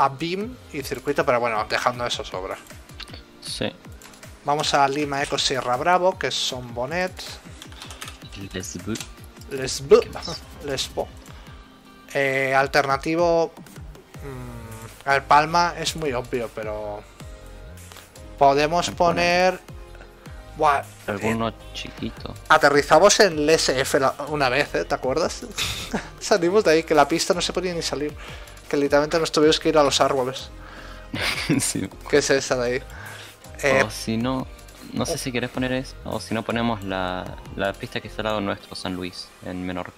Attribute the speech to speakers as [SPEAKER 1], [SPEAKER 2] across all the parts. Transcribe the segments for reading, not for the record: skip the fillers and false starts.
[SPEAKER 1] a BIM y circuito, pero bueno, dejando eso sobra.
[SPEAKER 2] Sí.
[SPEAKER 1] Vamos a Lima Eco Sierra Bravo, que son Bonet. Lesbo. Alternativo. A ver, Palma es muy obvio, pero podemos poner. Buah,
[SPEAKER 2] Alguno chiquito.
[SPEAKER 1] aterrizamos en el SF una vez, ¿te acuerdas? Salimos de ahí, que la pista no se podía ni salir. Que literalmente nos tuvimos que ir a los árboles.
[SPEAKER 2] Sí.
[SPEAKER 1] ¿Qué es esa de ahí?
[SPEAKER 2] O si no, no sé si querés poner eso, o si no ponemos la pista que está al lado nuestro, San Luis, en Menorca.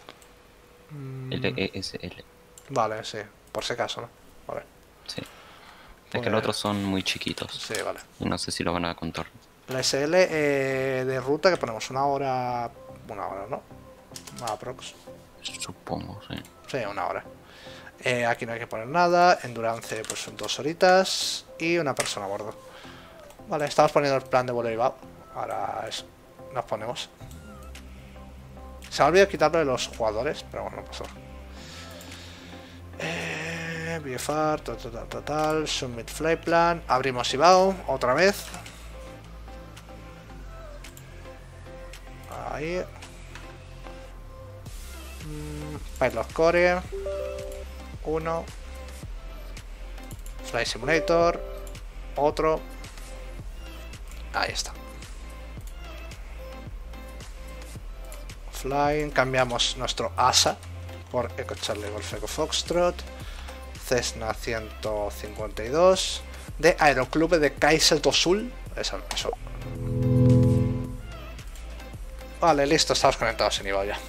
[SPEAKER 2] LESL.
[SPEAKER 1] Vale, sí, por si acaso, ¿no? Vale.
[SPEAKER 2] Sí. Es que los otros son muy chiquitos.
[SPEAKER 1] Sí, vale.
[SPEAKER 2] Y no sé si lo van a contar.
[SPEAKER 1] La SL de ruta que ponemos una hora, ¿no? Aprox.
[SPEAKER 2] Supongo, sí.
[SPEAKER 1] Sí, una hora. Aquí no hay que poner nada. Endurance, pues son 2 horitas. Y una persona a bordo. Vale, estamos poniendo el plan de vuelo y va. Ahora eso. Nos ponemos. Se me ha olvidado quitarlo de los jugadores, pero bueno, no pasó. VFR, total. Submit Flight Plan. Abrimos IBAO otra vez. Ahí. Pilot Core. 1. Flight Simulator. Otro. Ahí está. Flying. Cambiamos nuestro ASA por Eco Charlie Golf Eco Foxtrot. Cessna 152. De Aeroclube de Kaiser do Sul. Eso. Vale, listo, estamos conectados en IVA ya.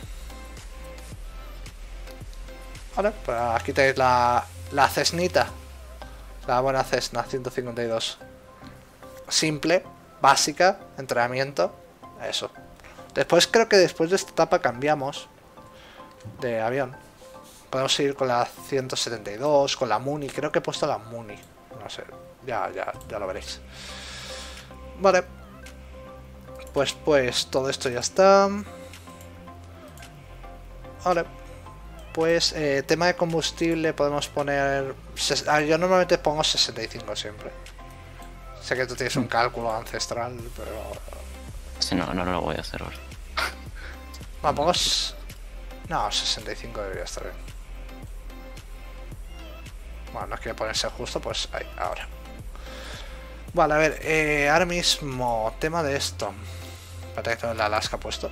[SPEAKER 1] Vale, pues aquí tenéis la Cessnita. La buena Cessna 152. Simple, básica, entrenamiento. Eso. Después creo que después de esta etapa cambiamos de avión. Podemos ir con la 172, con la Muni. Creo que he puesto la Muni. No sé, ya lo veréis. Vale. Pues todo esto ya está. Vale. Pues tema de combustible podemos poner... yo normalmente pongo 65 siempre. Sé que tú tienes un cálculo ancestral, pero...
[SPEAKER 2] Sí, no lo voy a hacer ahora.
[SPEAKER 1] Vamos. No, 65 debería estar bien. Bueno, no quiere ponerse justo, pues ahí, ahora. Vale, a ver, ahora mismo, tema de esto. Espérate que tengo el Alaska puesto.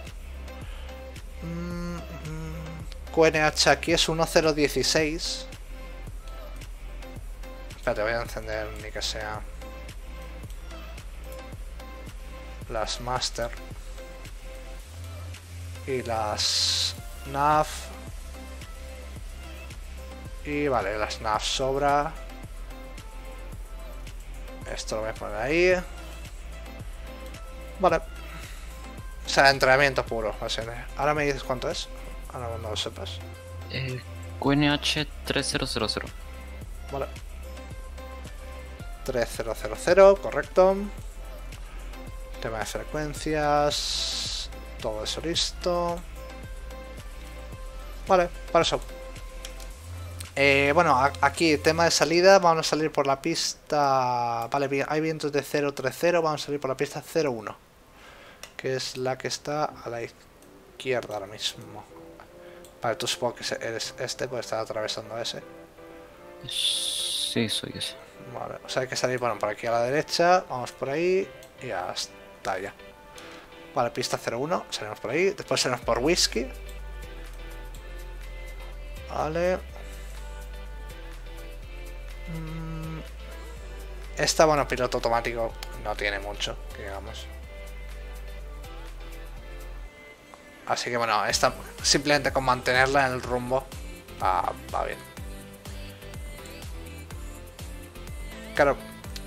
[SPEAKER 1] QNH aquí es 1016. Espérate, voy a encender ni que sea las Master y las NAV. Y vale, las NAV sobra. Esto lo voy a poner ahí. Vale. O sea, entrenamiento puro. Ahora me dices cuánto es. Ahora cuando lo sepas.
[SPEAKER 2] QNH 3000.
[SPEAKER 1] Vale. 3000, correcto. Tema de frecuencias. Todo eso listo. Vale, para eso. Bueno, aquí tema de salida. Vamos a salir por la pista. Vale, hay vientos de 030. Vamos a salir por la pista 01, que es la que está a la izquierda ahora mismo. Vale, tú supongo que eres este, pues estar atravesando ese.
[SPEAKER 2] Sí, soy ese.
[SPEAKER 1] Vale, o sea, hay que salir, bueno, por aquí a la derecha. Vamos por ahí y hasta allá. Vale, pista 01, salimos por ahí. Después salimos por Whisky. Vale. Esta, bueno, piloto automático no tiene mucho, digamos. Así que bueno, esta simplemente con mantenerla en el rumbo va bien. Claro.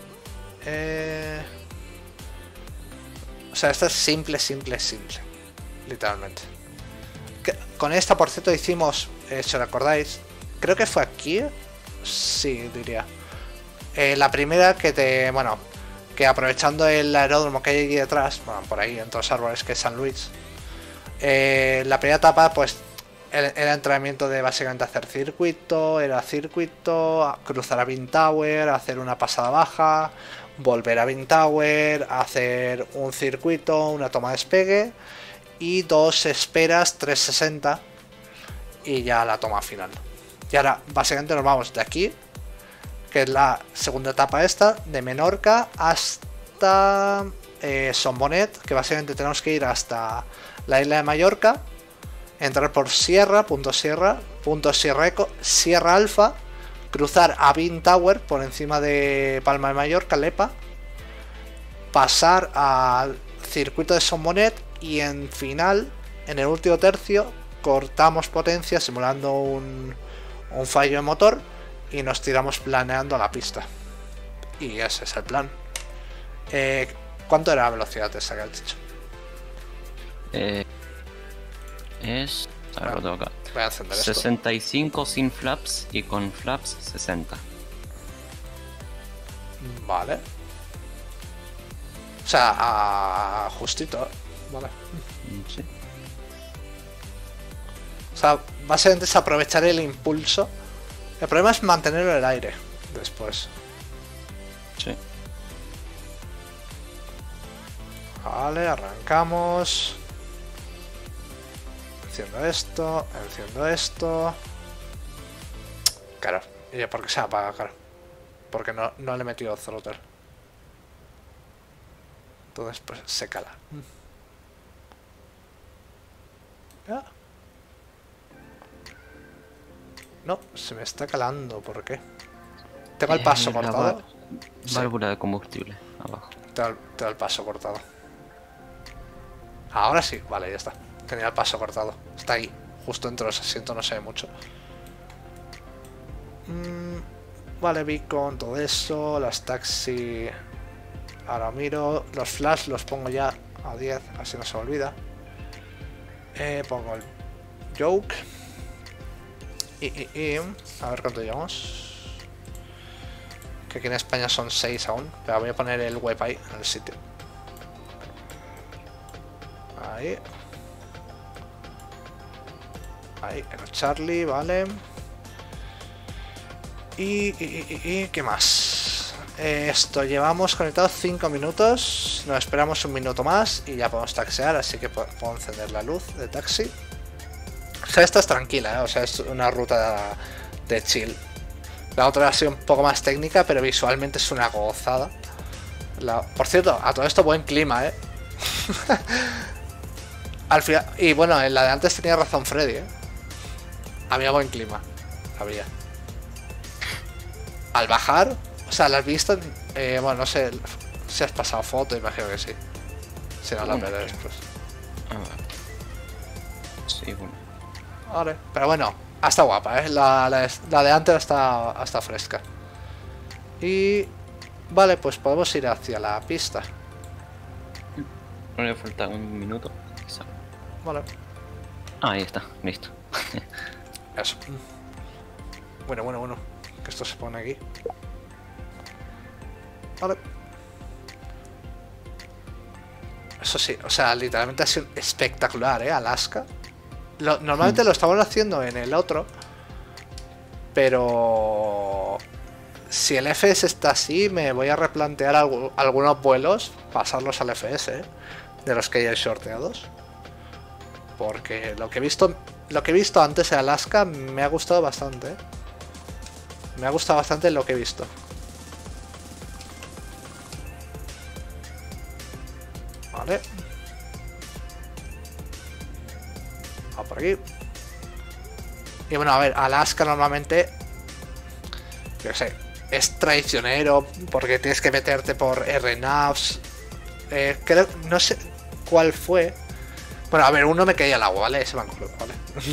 [SPEAKER 1] O sea, esta es simple. Literalmente. Con esta, por cierto, hicimos, si os acordáis, creo que fue aquí. Sí, diría. La primera que aprovechando el aeródromo que hay aquí detrás, bueno, por ahí, entre los árboles, que es San Luis. La primera etapa, pues, Era entrenamiento de básicamente hacer circuito, cruzar a Bean Tower, hacer una pasada baja, volver a Bean Tower, hacer un circuito, una toma de despegue y 2 esperas 360 y ya la toma final. Y ahora básicamente nos vamos de aquí, que es la segunda etapa esta, de Menorca hasta Son Bonet, que básicamente tenemos que ir hasta la isla de Mallorca, entrar por Sierra, punto Sierra Eco, Sierra Alfa, cruzar a Bean Tower por encima de Palma de Mallorca, Lepa, pasar al circuito de Son Bonet y en final, en el último tercio, cortamos potencia simulando un fallo de motor y nos tiramos planeando a la pista. Y ese es el plan. ¿Cuánto era la velocidad esa que has dicho?
[SPEAKER 2] Es... A ver, lo tengo acá.
[SPEAKER 1] Voy a encender
[SPEAKER 2] 65 esto. Sin flaps y con flaps 60.
[SPEAKER 1] Vale. O sea, justito. Vale.
[SPEAKER 2] Sí.
[SPEAKER 1] O sea, básicamente es aprovechar el impulso. El problema es mantenerlo en el aire después.
[SPEAKER 2] Sí.
[SPEAKER 1] Vale, arrancamos. Enciendo esto. Claro, ¿y por qué se apaga? Claro. Porque no le he metido throttle. Entonces pues se cala. ¿Ya? No, se me está calando, ¿por qué? Tengo el paso cortado.
[SPEAKER 2] Válvula de combustible, abajo.
[SPEAKER 1] Tengo el paso cortado. Ahora sí, vale, ya está. Tenía el paso cortado. Está ahí, justo dentro de los asientos, no se ve mucho. Vale, beacon, todo eso. Las taxi. Ahora miro. Los flash los pongo ya a 10, así no se me olvida. Pongo el joke. A ver cuánto llevamos. Que aquí en España son 6 aún. Pero voy a poner el web ahí, en el sitio. Ahí. Ahí, el Charlie, vale. Y ¿qué más? Esto, llevamos conectado 5 minutos. Nos esperamos un minuto más y ya podemos taxear, así que puedo encender la luz de taxi. O sea, esta es tranquila, ¿eh? O sea, es una ruta de chill. La otra ha sido un poco más técnica, pero visualmente es una gozada. Por cierto, a todo esto buen clima, ¿eh? Al final, y bueno, en la de antes tenía razón Freddy, ¿eh? Había buen clima. Había. Al bajar, o sea, ¿la has visto? Bueno, no sé si has pasado foto, imagino que sí. Si no, la veré después.
[SPEAKER 2] Sí, bueno.
[SPEAKER 1] Vale, pero bueno, está guapa, ¿eh? La de antes está fresca. Y... Vale, pues podemos ir hacia la pista.
[SPEAKER 2] No le falta un minuto. Quizá.
[SPEAKER 1] Vale.
[SPEAKER 2] Ahí está, listo.
[SPEAKER 1] Eso. Bueno. Que esto se pone aquí. Vale. Eso sí, o sea, literalmente ha sido espectacular, ¿eh? Alaska. Normalmente lo estamos haciendo en el otro. Pero... Si el FS está así, me voy a replantear algunos vuelos, pasarlos al FS, ¿eh? De los que ya hay sorteados. Porque lo que he visto antes en Alaska me ha gustado bastante, ¿eh? Me ha gustado bastante lo que he visto. Vale. Vamos por aquí. Y bueno, a ver, Alaska normalmente... Yo qué sé, es traicionero porque tienes que meterte por RNAVs. Creo, no sé cuál fue. Bueno, a ver, uno me caía al agua, ¿vale? Ese me acuerdo, ¿vale?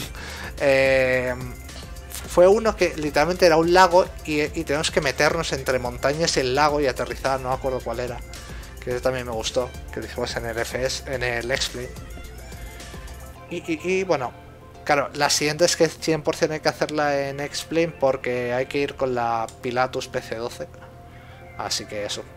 [SPEAKER 1] Fue uno que literalmente era un lago y tenemos que meternos entre montañas y el lago y aterrizar, no me acuerdo cuál era. Que eso también me gustó, que lo hicimos en el FS, en el X-Plane. Y bueno, claro, la siguiente es que 100% hay que hacerla en X-Plane porque hay que ir con la Pilatus PC-12. Así que eso.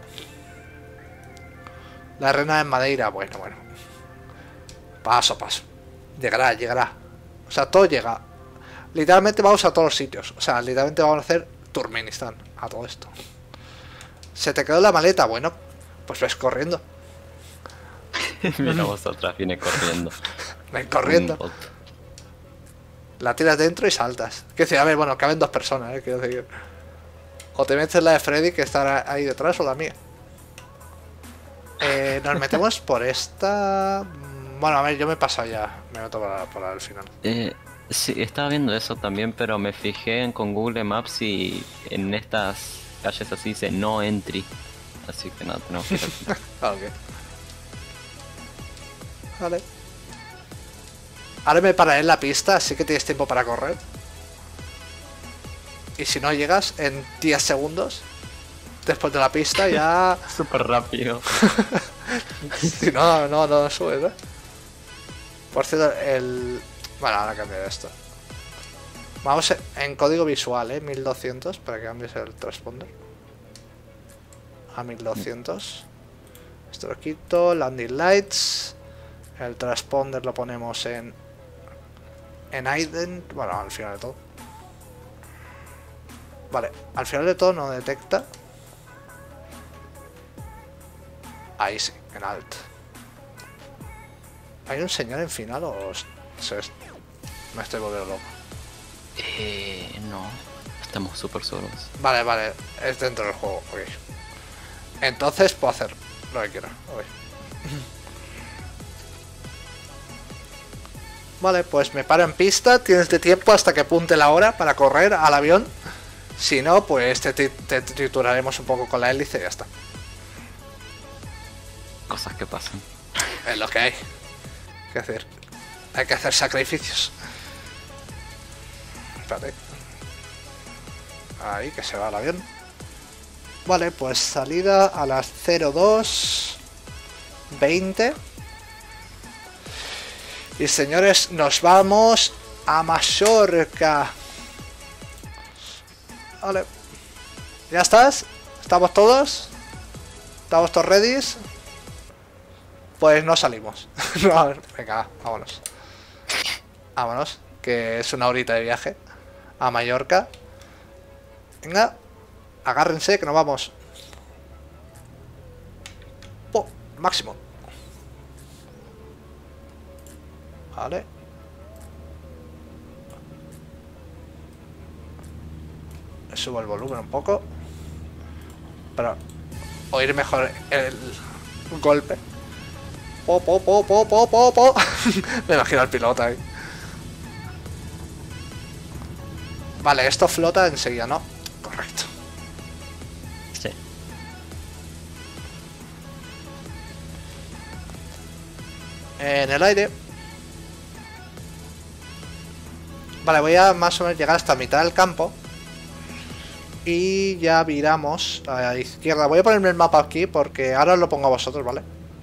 [SPEAKER 1] La arena en Madeira, bueno. Paso a paso. Llegará. O sea, todo llega. Literalmente vamos a todos los sitios. O sea, literalmente vamos a hacer Turkmenistán a todo esto. ¿Se te quedó la maleta? Bueno, pues ves corriendo.
[SPEAKER 2] Mira vosotras, viene corriendo.
[SPEAKER 1] Ven corriendo.
[SPEAKER 2] Un bot.
[SPEAKER 1] La tiras dentro y saltas. Quiero decir, a ver, bueno, caben dos personas, quiero decir. O te metes la de Freddy, que está ahí detrás, o la mía. Nos metemos por esta... Bueno, a ver, yo me he pasado ya. Me meto por el final.
[SPEAKER 2] Sí, estaba viendo eso también, pero me fijé con Google Maps y en estas calles así dice no entry. Así que nada, tenemos que ir al final.
[SPEAKER 1] Ok. Vale. Ahora me pararé en la pista, así que tienes tiempo para correr. Y si no llegas en 10 segundos, después de la pista ya...
[SPEAKER 2] Súper rápido.
[SPEAKER 1] Si no subes, ¿eh? Por cierto, el... Bueno, ahora cambiaré esto. Vamos en código visual, 1200, para que cambies el transponder. A 1200. Esto lo quito, landing lights. El transponder lo ponemos en ident. Bueno, al final de todo. Vale, al final de todo no detecta. Ahí sí, en alt. ¿Hay un señal en final o me estoy volviendo loco?
[SPEAKER 2] No, estamos súper solos.
[SPEAKER 1] Vale, es dentro del juego, ok. Entonces puedo hacer lo que quiera, ok. Vale, pues me paro en pista, tienes de tiempo hasta que apunte la hora para correr al avión. Si no, pues te trituraremos un poco con la hélice y ya está.
[SPEAKER 2] Cosas que pasan.
[SPEAKER 1] Es lo que hay. ¿Qué hacer? Hay que hacer sacrificios. Espérate. Ahí, que se va el avión. Vale, pues salida a las 02:20. Y señores, nos vamos a Mallorca. Vale. ¿Ya estás? ¿Estamos todos? ¿Estamos todos ready? Pues no salimos. No, venga, vámonos. Vámonos, que es una horita de viaje a Mallorca. Venga, agárrense que nos vamos. Oh, máximo. Vale. Subo el volumen un poco para oír mejor el golpe. Po. Me imagino al piloto ahí. Vale, esto flota enseguida, ¿no? Correcto.
[SPEAKER 2] Sí.
[SPEAKER 1] En el aire. Vale, voy a más o menos llegar hasta mitad del campo. Y ya viramos a la izquierda. Voy a ponerme el mapa aquí porque ahora os lo pongo a vosotros, ¿vale?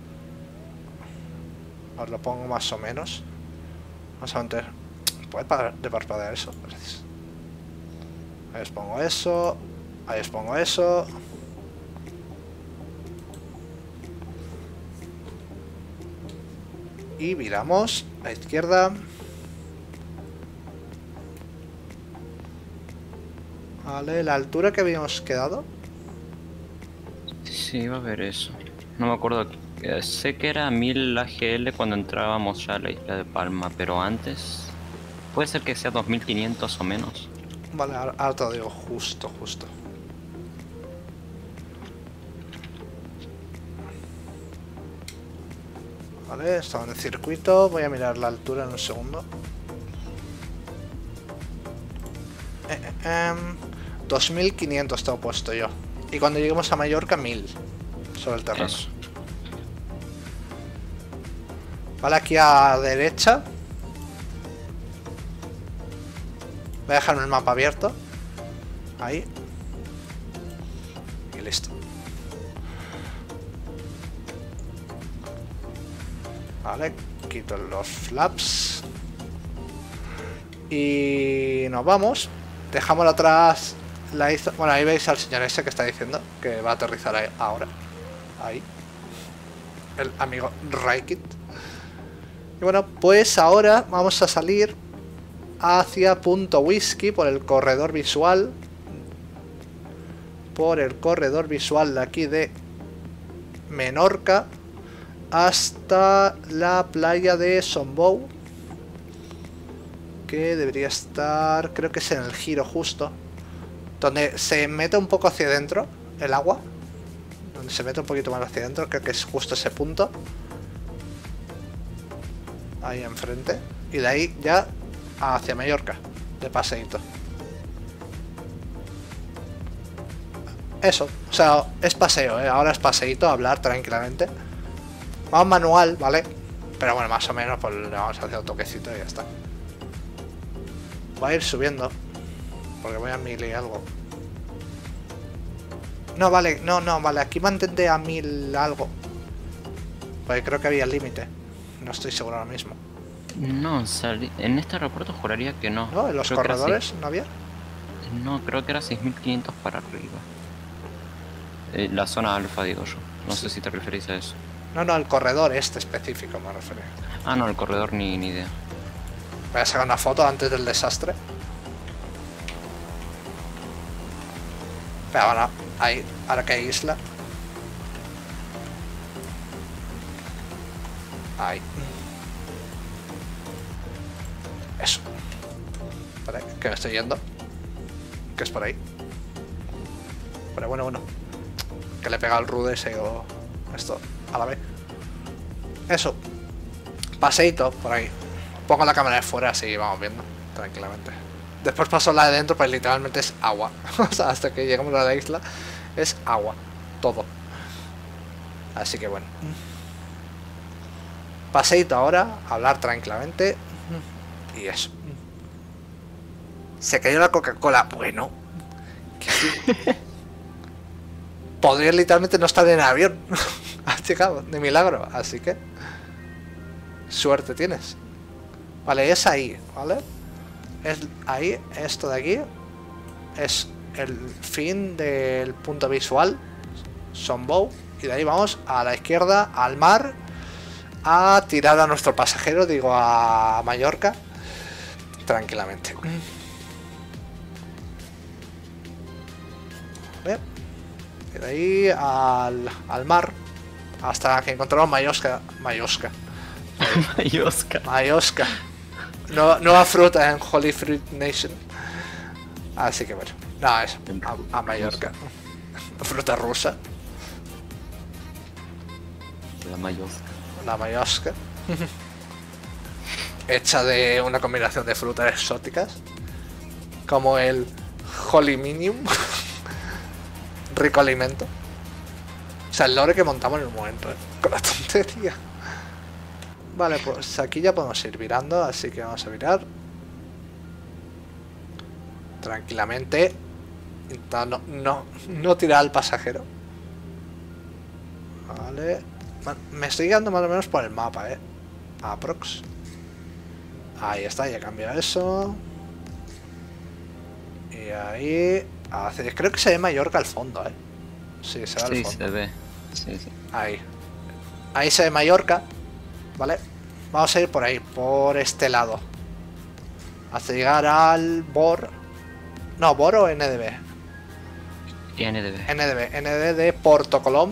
[SPEAKER 1] Os lo pongo más o menos. Vamos a meter. ¿Puedes parar de parpadear eso? Gracias. Ahí os pongo eso. Ahí os pongo eso. Y viramos a la izquierda. Vale, la altura que habíamos quedado.
[SPEAKER 2] Sí, va a haber eso. No me acuerdo. Sé que era 1000 AGL cuando entrábamos ya a la isla de Palma, pero antes... Puede ser que sea 2500 o menos.
[SPEAKER 1] Vale, ahora te lo digo, justo. Vale, estamos en el circuito. Voy a mirar la altura en un segundo. 2500 tengo puesto yo. Y cuando lleguemos a Mallorca, 1000 sobre el terreno.
[SPEAKER 2] Eso.
[SPEAKER 1] Vale, aquí a derecha. Voy a dejarme el mapa abierto. Ahí. Y listo. Vale, quito los flaps. Y nos vamos. Dejamos atrás la isla. Bueno, ahí veis al señor ese que está diciendo que va a aterrizar ahí, ahora. Ahí. El amigo Raikit. Y bueno, pues ahora vamos a salir hacia Punto Whisky por el corredor visual. Por el corredor visual de aquí de Menorca hasta la playa de Sombou, que debería estar, creo que es en el giro justo, donde se mete un poco hacia adentro el agua, donde se mete un poquito más hacia adentro, creo que es justo ese punto, ahí enfrente, y de ahí ya hacia Mallorca, de paseíto. Eso, o sea, es paseo, ahora es paseíto, hablar tranquilamente. Vamos manual, ¿vale? Pero bueno, más o menos pues le vamos a hacer un toquecito y ya está. Voy a ir subiendo, porque voy a 1000 y algo. No, vale, no, vale, aquí mantente a 1000 algo. Porque creo que había el límite. No estoy seguro ahora mismo.
[SPEAKER 2] No, en este aeropuerto juraría que no.
[SPEAKER 1] ¿No? ¿En los corredores no había?
[SPEAKER 2] No, creo que era 6500 para arriba. La zona alfa, digo yo. No sé si te referís a eso.
[SPEAKER 1] No, el corredor este específico me refiero.
[SPEAKER 2] Ah, no, el corredor ni idea.
[SPEAKER 1] Voy a sacar una foto antes del desastre. Pero ahora, ahí, ahora que hay isla. Ahí. Eso. Vale, que me estoy yendo. Que es por ahí. Pero bueno. Que le he pegado el rude ese o esto a la vez. Eso. Paseíto por ahí. Pongo la cámara de fuera así vamos viendo tranquilamente. Después paso la de dentro, pues literalmente es agua. O sea, hasta que llegamos a la isla es agua. Todo. Así que bueno. Paseíto ahora, hablar tranquilamente. Y eso. Se cayó la Coca-Cola. Bueno. Podría literalmente no estar en el avión. Has llegado, de milagro. Así que suerte tienes. Vale, es ahí, ¿vale? Es ahí, esto de aquí es el fin del punto visual Sombou. Y de ahí vamos a la izquierda, al mar, a tirar a nuestro pasajero, digo a Mallorca, tranquilamente. Bien. Y de ahí al mar, hasta que encontramos Mallorca. Mallorca. Nueva fruta en Holy Fruit Nation. Así que bueno, nada, eso. A Mallorca. Fruta rusa. La Mallorca. Hecha de una combinación de frutas exóticas. Como el Holyminium. Rico alimento. O sea, el lore que montamos en un momento, con la tontería. Vale, pues aquí ya podemos ir virando, así que vamos a virar tranquilamente, intentando no tirar al pasajero. Vale, me estoy guiando más o menos por el mapa, aprox. Ahí está, ya cambió eso. Y ahí creo que se ve Mallorca al fondo, Sí, se ve al fondo.
[SPEAKER 2] Sí, se ve. Sí.
[SPEAKER 1] Ahí se ve Mallorca. Vale, vamos a ir por ahí, por este lado, hasta llegar al Bor. No, Bor o NDB. NDB de Porto Colom,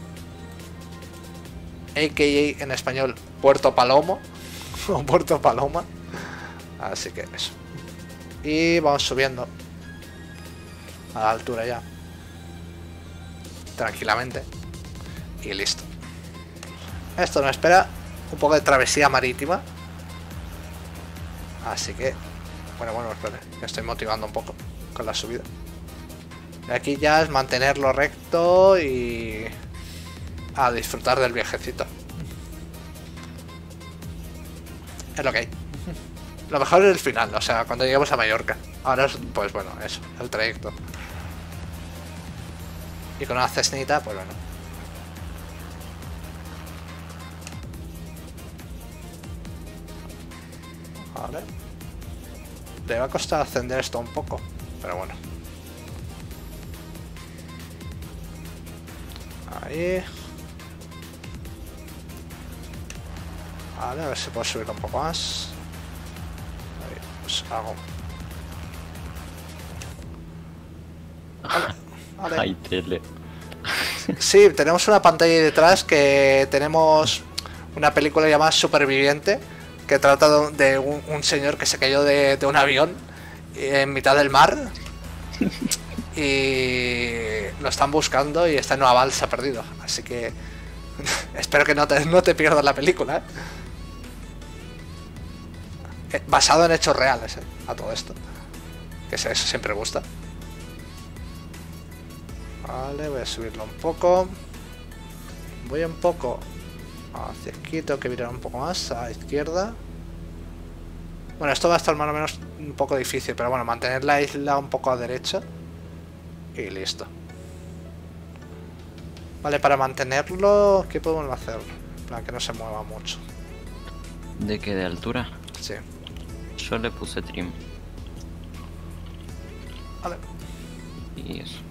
[SPEAKER 1] a.k.a. en español Puerto Palomo o Puerto Paloma. Así que eso. Y vamos subiendo a la altura ya, tranquilamente. Y listo. Esto nos espera un poco de travesía marítima. Así que bueno, espérate, me estoy motivando un poco con la subida. Y aquí ya es mantenerlo recto y a disfrutar del viajecito. Es lo que hay. Lo mejor es el final, o sea, cuando lleguemos a Mallorca. Ahora es, pues bueno, eso, el trayecto. Y con una cesnita, pues bueno. Vale. Le va a costar ascender esto un poco, pero bueno. Ahí. Vale, a ver si puedo subir un poco más. Ahí, pues Hago. Vale, vale.
[SPEAKER 2] Hay tele.
[SPEAKER 1] Sí, tenemos una pantalla ahí detrás que tenemos una película llamada Superviviente que trata de un señor que se cayó de un avión en mitad del mar y lo están buscando y está en una balsa perdido. Así que espero que no te pierdas la película, ¿eh? Basado en hechos reales, ¿eh? A todo esto. Que eso siempre gusta. Vale, voy a subirlo un poco. Voy un poco hacia aquí, tengo que mirar un poco más a la izquierda. Bueno, esto va a estar más o menos un poco difícil, pero bueno, mantener la isla un poco a derecha. Y listo. Vale, para mantenerlo, ¿qué podemos hacer? En plan, que no se mueva mucho.
[SPEAKER 2] ¿De qué? ¿De altura?
[SPEAKER 1] Sí.
[SPEAKER 2] Yo le puse trim.
[SPEAKER 1] Vale.
[SPEAKER 2] Y eso.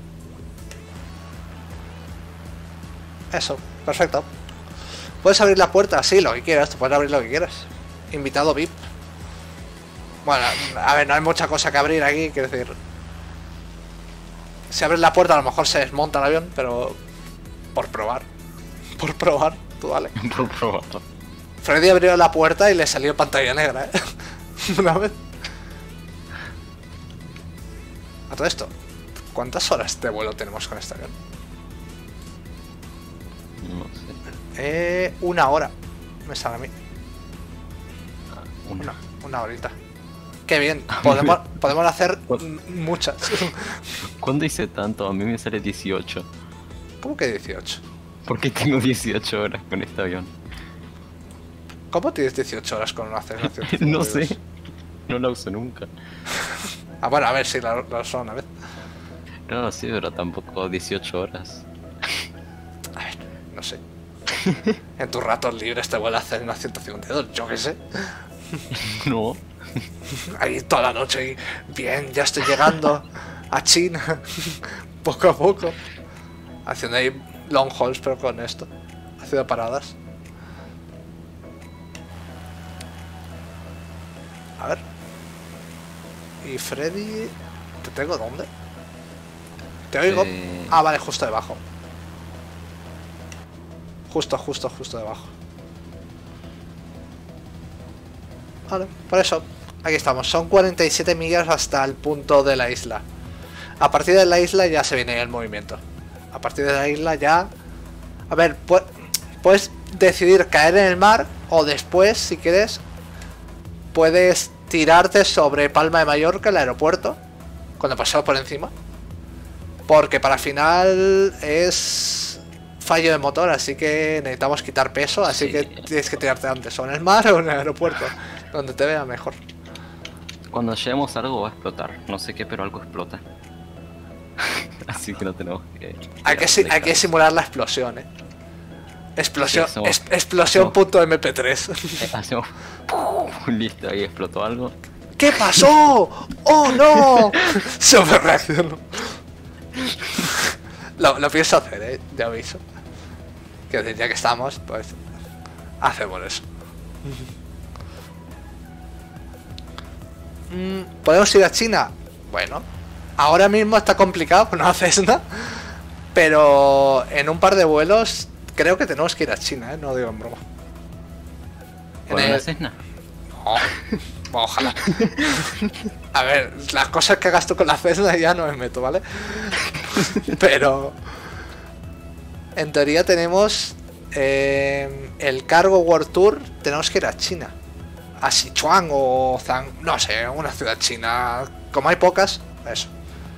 [SPEAKER 1] Eso, perfecto. Puedes abrir la puerta, sí, lo que quieras, tú puedes abrir lo que quieras. Invitado VIP. Bueno, a ver, no hay mucha cosa que abrir aquí, quiero decir. Si abres la puerta a lo mejor se desmonta el avión, pero por probar. Por probar, tú vale.
[SPEAKER 2] Por probar.
[SPEAKER 1] Freddy abrió la puerta y le salió pantalla negra, ¿eh? Una vez. A todo esto, ¿cuántas horas de vuelo tenemos con este avión?
[SPEAKER 2] No sé.
[SPEAKER 1] 1 hora. Me sale a mí.
[SPEAKER 2] Una.
[SPEAKER 1] Una horita. Qué bien. Podemos hacer muchas.
[SPEAKER 2] ¿Cuándo hice tanto? A mí me sale 18.
[SPEAKER 1] ¿Cómo que 18?
[SPEAKER 2] ¿Por qué tengo 18 horas con este avión?
[SPEAKER 1] ¿Cómo tienes 18 horas con una Cessna?
[SPEAKER 2] No sé. No la uso nunca.
[SPEAKER 1] Ah, bueno, a ver si la uso una vez.
[SPEAKER 2] No, sí, pero tampoco 18 horas.
[SPEAKER 1] A ver, no sé. En tus ratos libres te vuelve a hacer una 152, yo qué sé.
[SPEAKER 2] No.
[SPEAKER 1] Ahí toda la noche y bien, ya estoy llegando a China. Poco a poco. Haciendo ahí long hauls, pero con esto. Haciendo paradas. A ver. Y Freddy... ¿Te tengo dónde? ¿Te oigo? Ah, vale, justo debajo. Justo debajo. Vale, por eso. Aquí estamos. Son 47 millas hasta el punto de la isla. A partir de la isla ya se viene el movimiento. A partir de la isla ya... A ver, puedes decidir caer en el mar o después, si quieres, puedes tirarte sobre Palma de Mallorca, el aeropuerto, cuando pasamos por encima. Porque para final es fallo de motor, así que necesitamos quitar peso, así
[SPEAKER 2] Sí.
[SPEAKER 1] que tienes que tirarte antes, o en el mar o en el aeropuerto, donde te vea mejor.
[SPEAKER 2] Cuando lleguemos a algo va a explotar. No sé qué, pero algo explota. Así que no tenemos que...
[SPEAKER 1] Hay que simular la explosión, Explosión,
[SPEAKER 2] Sí, hacemos-
[SPEAKER 1] explosión.mp3.
[SPEAKER 2] Hacemos... Listo, ahí explotó algo.
[SPEAKER 1] ¿Qué pasó? ¡Oh, no! Sobre reaccionó. Lo pienso hacer, de aviso. Que ya que estamos, pues hacemos eso. ¿Podemos ir a China? Bueno, ahora mismo está complicado, no haces nada. Pero en un par de vuelos creo que tenemos que ir a China, no digo en broma.
[SPEAKER 2] ¿Por una Cessna?
[SPEAKER 1] No, ojalá. A ver, las cosas que hagas tú con la Cessna ya no me meto, ¿vale? Pero en teoría tenemos el Cargo World Tour, tenemos que ir a China. A Sichuan o no sé, una ciudad china. Como hay pocas, eso.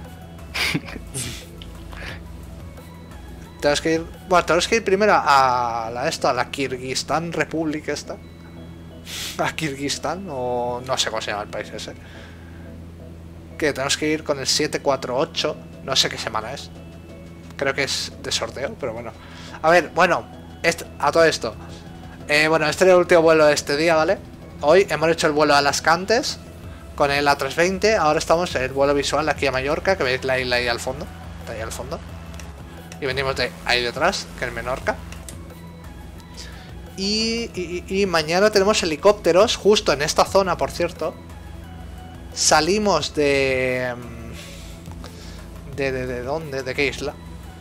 [SPEAKER 1] Tenemos que ir. Bueno, tenemos que ir primero a la Kirguistán República esta. A Kirguistán, o no sé cómo se llama el país ese. Que tenemos que ir con el 748. No sé qué semana es. Creo que es de sorteo, pero bueno. A ver, bueno, a todo esto. Bueno, este era el último vuelo de este día, ¿vale? Hoy hemos hecho el vuelo a Las Cantes con el A320. Ahora estamos en el vuelo visual aquí a Mallorca, que veis la isla ahí al fondo. Está ahí al fondo. Y venimos de ahí detrás, que es Menorca. Y mañana tenemos helicópteros, justo en esta zona, por cierto. salimos de... ¿De dónde? ¿De qué isla?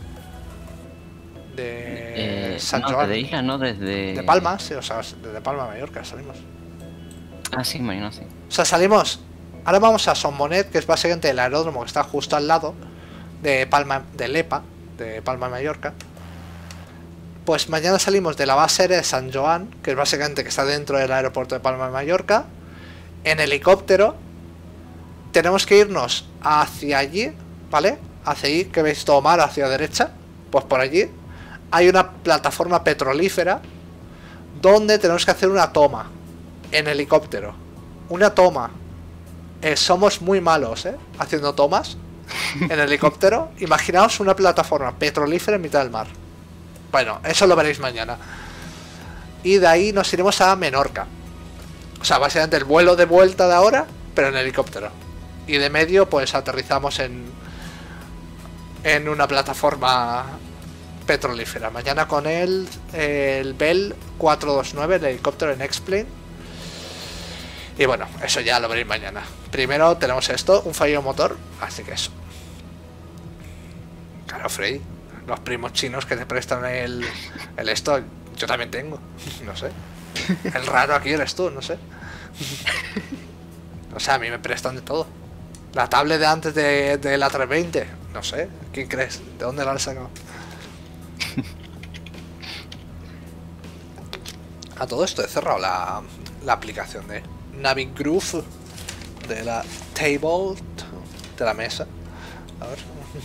[SPEAKER 1] De San
[SPEAKER 2] no,
[SPEAKER 1] Joan.
[SPEAKER 2] de isla, no desde...
[SPEAKER 1] De Palma, sí, o sea, desde Palma a Mallorca salimos.
[SPEAKER 2] Ah, sí, imagino, sí.
[SPEAKER 1] O sea, salimos... Ahora vamos a Son Bonet, que es básicamente el aeródromo que está justo al lado de Palma, de Lepa, de Palma de Mallorca. Pues mañana salimos de la base aérea de San Joan, que es básicamente que está dentro del aeropuerto de Palma de Mallorca, en helicóptero. Tenemos que irnos hacia allí, ¿vale? Hacia allí, que veis todo mar, hacia la derecha. Pues por allí hay una plataforma petrolífera donde tenemos que hacer una toma en helicóptero. Una toma. Somos muy malos, haciendo tomas en helicóptero. Imaginaos una plataforma petrolífera en mitad del mar. Bueno, eso lo veréis mañana. Y de ahí nos iremos a Menorca. O sea, básicamente el vuelo de vuelta de ahora, pero en helicóptero. Y de medio, pues aterrizamos en una plataforma petrolífera. Mañana con el Bell 429, el helicóptero en X-Plane. Y bueno, eso ya lo veréis mañana. Primero tenemos esto, un fallo de motor, así que eso. Claro, Freddy, los primos chinos que te prestan el esto, yo también tengo, no sé. El raro aquí eres tú, no sé. O sea, a mí me prestan de todo. La tablet de antes de la 320, no sé, ¿quién crees? ¿De dónde la han sacado? A todo esto he cerrado la aplicación de Navigroove de la table, de la mesa. A ver.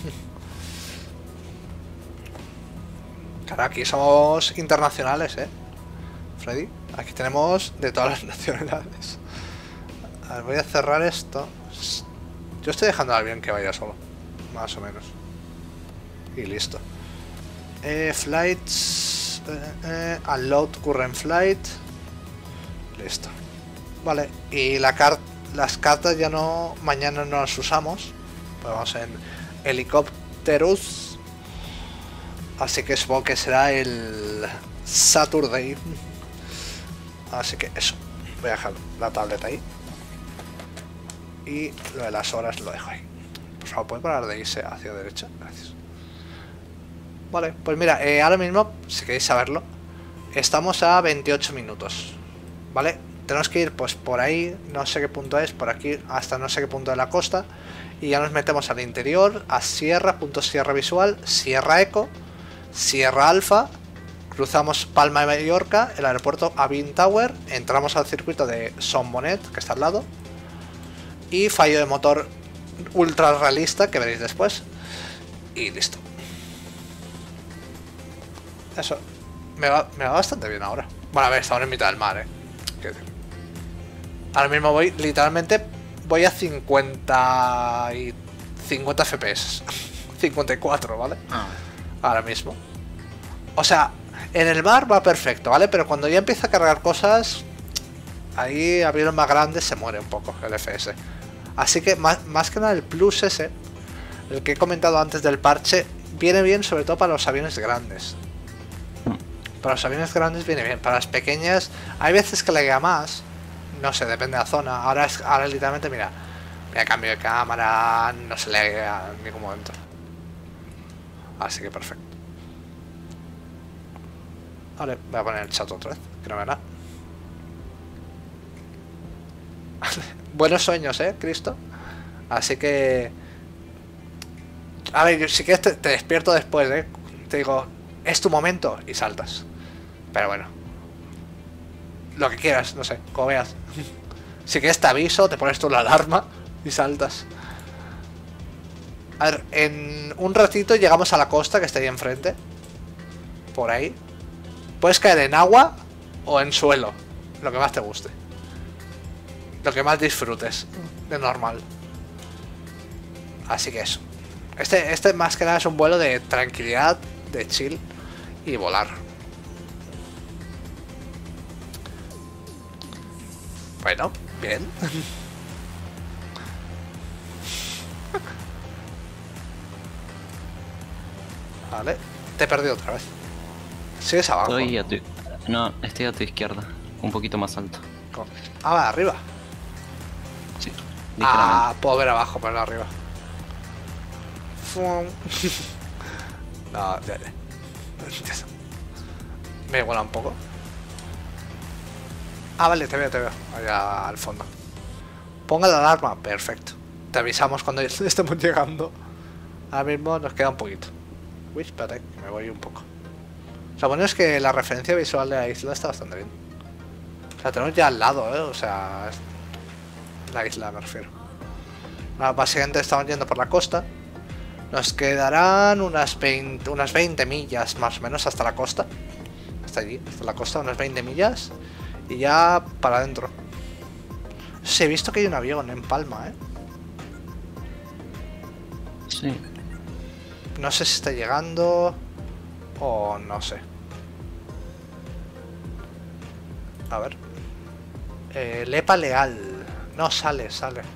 [SPEAKER 1] Claro, aquí somos internacionales, Freddy. Aquí tenemos de todas las nacionalidades. A ver, voy a cerrar esto. Yo estoy dejando al avión que vaya solo, más o menos. Y listo. Flights. Unload current flight. Listo. Vale, y las cartas ya no... Mañana no las usamos. Pues vamos en helicópteros. Así que supongo que será el Saturday. Así que eso. Voy a dejar la tableta ahí. Y lo de las horas lo dejo ahí. Por favor, ¿puedes parar de irse hacia la derecha? Gracias. Vale, pues mira, ahora mismo, si queréis saberlo, estamos a 28 minutos. ¿Vale? Tenemos que ir pues por ahí, no sé qué punto es, por aquí hasta no sé qué punto de la costa. Y ya nos metemos al interior, a Sierra, punto Sierra Visual, Sierra Eco, Sierra Alfa. Cruzamos Palma de Mallorca, el aeropuerto Aviñ Tower, entramos al circuito de Son Bonet, que está al lado. Y fallo de motor ultra realista, que veréis después. Y listo. Eso. Me va bastante bien ahora. Bueno, a ver, estamos en mitad del mar, Ahora mismo voy, literalmente, voy a 50 FPS. 54, ¿vale? Ahora mismo. O sea, en el mar va perfecto, ¿vale? Pero cuando ya empieza a cargar cosas, ahí aviones más grandes se muere un poco el FPS. Así que más que nada el plus ese, el que he comentado antes del parche, viene bien sobre todo para los aviones grandes. Para los aviones grandes viene bien, para las pequeñas hay veces que le más, no sé, depende de la zona. Ahora literalmente, mira, cambio de cámara, no se le en ningún momento. Así que perfecto. Vale, voy a poner el chat otra vez, que no me da. Buenos sueños, Cristo. Así que... A ver, si quieres te despierto después, Te digo, es tu momento y saltas. Pero bueno. Lo que quieras, no sé, como veas. Si quieres te aviso, te pones tú la alarma y saltas. A ver, en un ratito llegamos a la costa que está ahí enfrente. Por ahí. Puedes caer en agua o en suelo. Lo que más te guste. Lo que más disfrutes. De normal. Así que eso. Este más que nada es un vuelo de tranquilidad, de chill y volar. Bueno, bien. Vale, te he perdido otra vez. ¿Sigues abajo?
[SPEAKER 2] No, estoy a tu izquierda. Un poquito más alto.
[SPEAKER 1] Ah, va, arriba.
[SPEAKER 2] Sí.
[SPEAKER 1] Ah, puedo ver abajo, pero no arriba. Fum. No, ya. Me iguala un poco. Ah, vale, te veo. Allá al fondo. Ponga la alarma. Perfecto. Te avisamos cuando estemos llegando. Ahora mismo nos queda un poquito. Uy, espérate, me voy un poco. Lo bueno es que la referencia visual de la isla está bastante bien. O sea, tenemos ya al lado, O sea, la isla me refiero. Básicamente estamos yendo por la costa. Nos quedarán unas 20 millas más o menos hasta la costa. Hasta allí, hasta la costa, unas 20 millas. Y ya para adentro. Sí, he visto que hay un avión en Palma,
[SPEAKER 2] Sí.
[SPEAKER 1] No sé si está llegando o no sé. A ver. Lepa Leal. No, sale.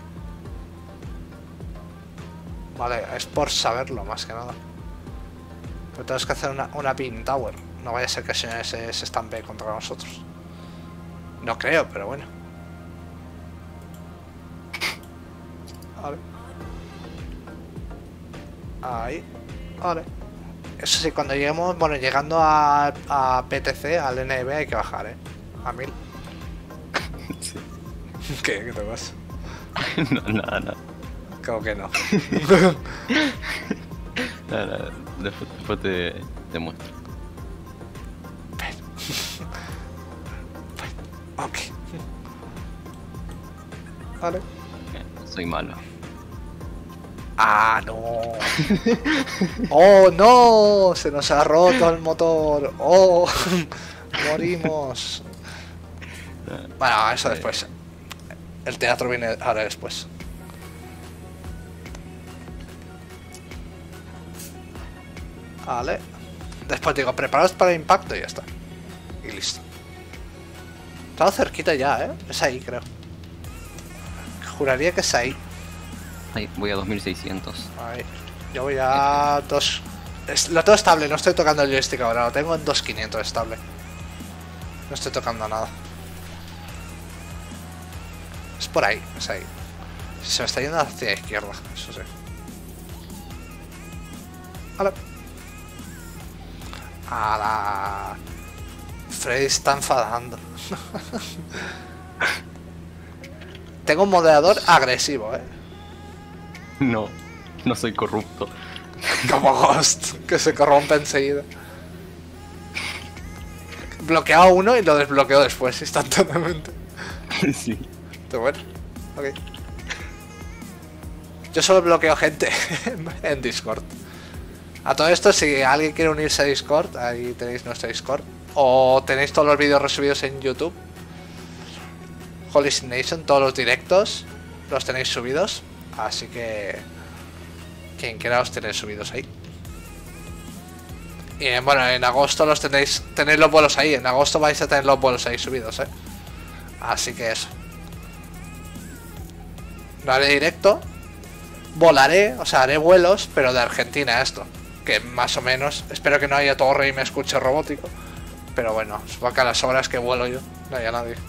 [SPEAKER 1] Vale, es por saberlo más que nada. Pero tenemos que hacer una pin tower. No vaya a ser que se estampe contra nosotros. No creo, pero bueno. Vale. Ahí. Vale. Eso sí, cuando lleguemos, bueno, llegando a PTC, al NB hay que bajar, A 1000.
[SPEAKER 2] Sí.
[SPEAKER 1] ¿Qué te pasa?
[SPEAKER 2] No, nada.
[SPEAKER 1] Creo que no.
[SPEAKER 2] Nada. Después te muestro.
[SPEAKER 1] Ok. Vale.
[SPEAKER 2] Soy malo.
[SPEAKER 1] Ah, no. Oh, no. Se nos ha roto el motor. Oh, morimos. Bueno, eso después. El teatro viene ahora después. Vale. Después digo, preparados para el impacto y ya está. Y listo. Estamos cerquita ya, Es ahí, creo. Juraría que es ahí.
[SPEAKER 2] Ahí, voy a 2600.
[SPEAKER 1] Ahí. Yo voy a 2. Lo tengo estable, no estoy tocando el joystick ahora. Lo tengo en 2500 estable. No estoy tocando nada. Es por ahí, es ahí. Se me está yendo hacia la izquierda, eso sí. Vale. ¡Hala! Freddy está enfadando. Tengo un moderador agresivo,
[SPEAKER 2] No soy corrupto.
[SPEAKER 1] Como Ghost, que se corrompe enseguida. Bloqueado a uno y lo desbloqueo después, instantáneamente.
[SPEAKER 2] Sí.
[SPEAKER 1] Pero bueno, ok. Yo solo bloqueo gente en Discord. A todo esto, si alguien quiere unirse a Discord, ahí tenéis nuestro Discord. O tenéis todos los vídeos resubidos en YouTube. Holy Nation, todos los directos los tenéis subidos. Así que quien quiera os tenéis subidos ahí. Y bueno, en agosto tenéis los vuelos ahí. En agosto vais a tener los vuelos ahí subidos, Así que eso. No haré directo. Volaré, o sea, haré vuelos, pero de Argentina esto. Que más o menos, espero que no haya torre y me escuche robótico. Pero bueno, supongo que a las horas que vuelo yo, no haya nadie.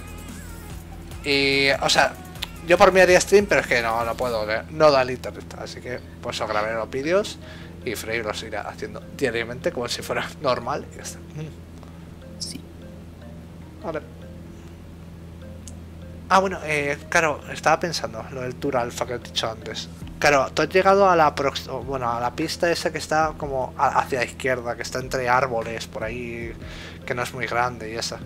[SPEAKER 1] Y, o sea, yo por mí haría stream, pero es que no puedo, no da el internet. Así que, pues os grabaré los vídeos y Frey los irá haciendo diariamente, como si fuera normal. Y ya está.
[SPEAKER 2] Sí.
[SPEAKER 1] Vale. Ah, bueno, claro, estaba pensando lo del Tour Alpha que he dicho antes. Claro, tú has llegado a la a la pista esa que está como hacia la izquierda, que está entre árboles por ahí, que no es muy grande y esa.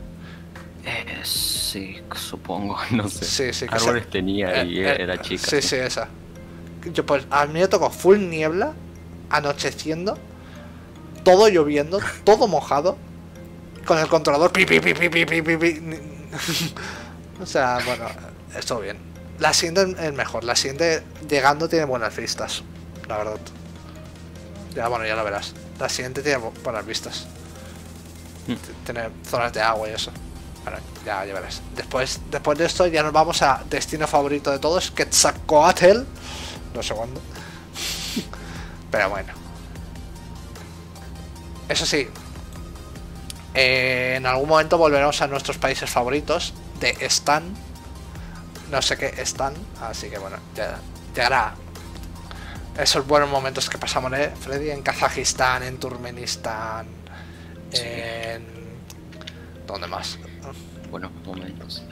[SPEAKER 2] Sí, supongo, no sé.
[SPEAKER 1] Sí,
[SPEAKER 2] árboles tenía y era chica.
[SPEAKER 1] Sí, esa. Yo pues a mí me tocó full niebla, anocheciendo, todo lloviendo, todo mojado, con el controlador pi. O sea, bueno, estuvo bien. La siguiente es mejor. La siguiente, llegando, tiene buenas vistas. La verdad. Ya, bueno, ya lo verás. La siguiente tiene buenas vistas. Tiene zonas de agua y eso. Bueno, ya verás. Después de esto ya nos vamos a destino favorito de todos, Quetzalcóatl. No sé cuándo. Pero bueno. Eso sí. En algún momento volveremos a nuestros países favoritos de Stan, no sé qué están, así que bueno, ya llegará esos buenos momentos que pasamos, Freddy, en Kazajistán, en Turkmenistán,
[SPEAKER 2] Sí.
[SPEAKER 1] en... ¿Dónde más?
[SPEAKER 2] Buenos momentos.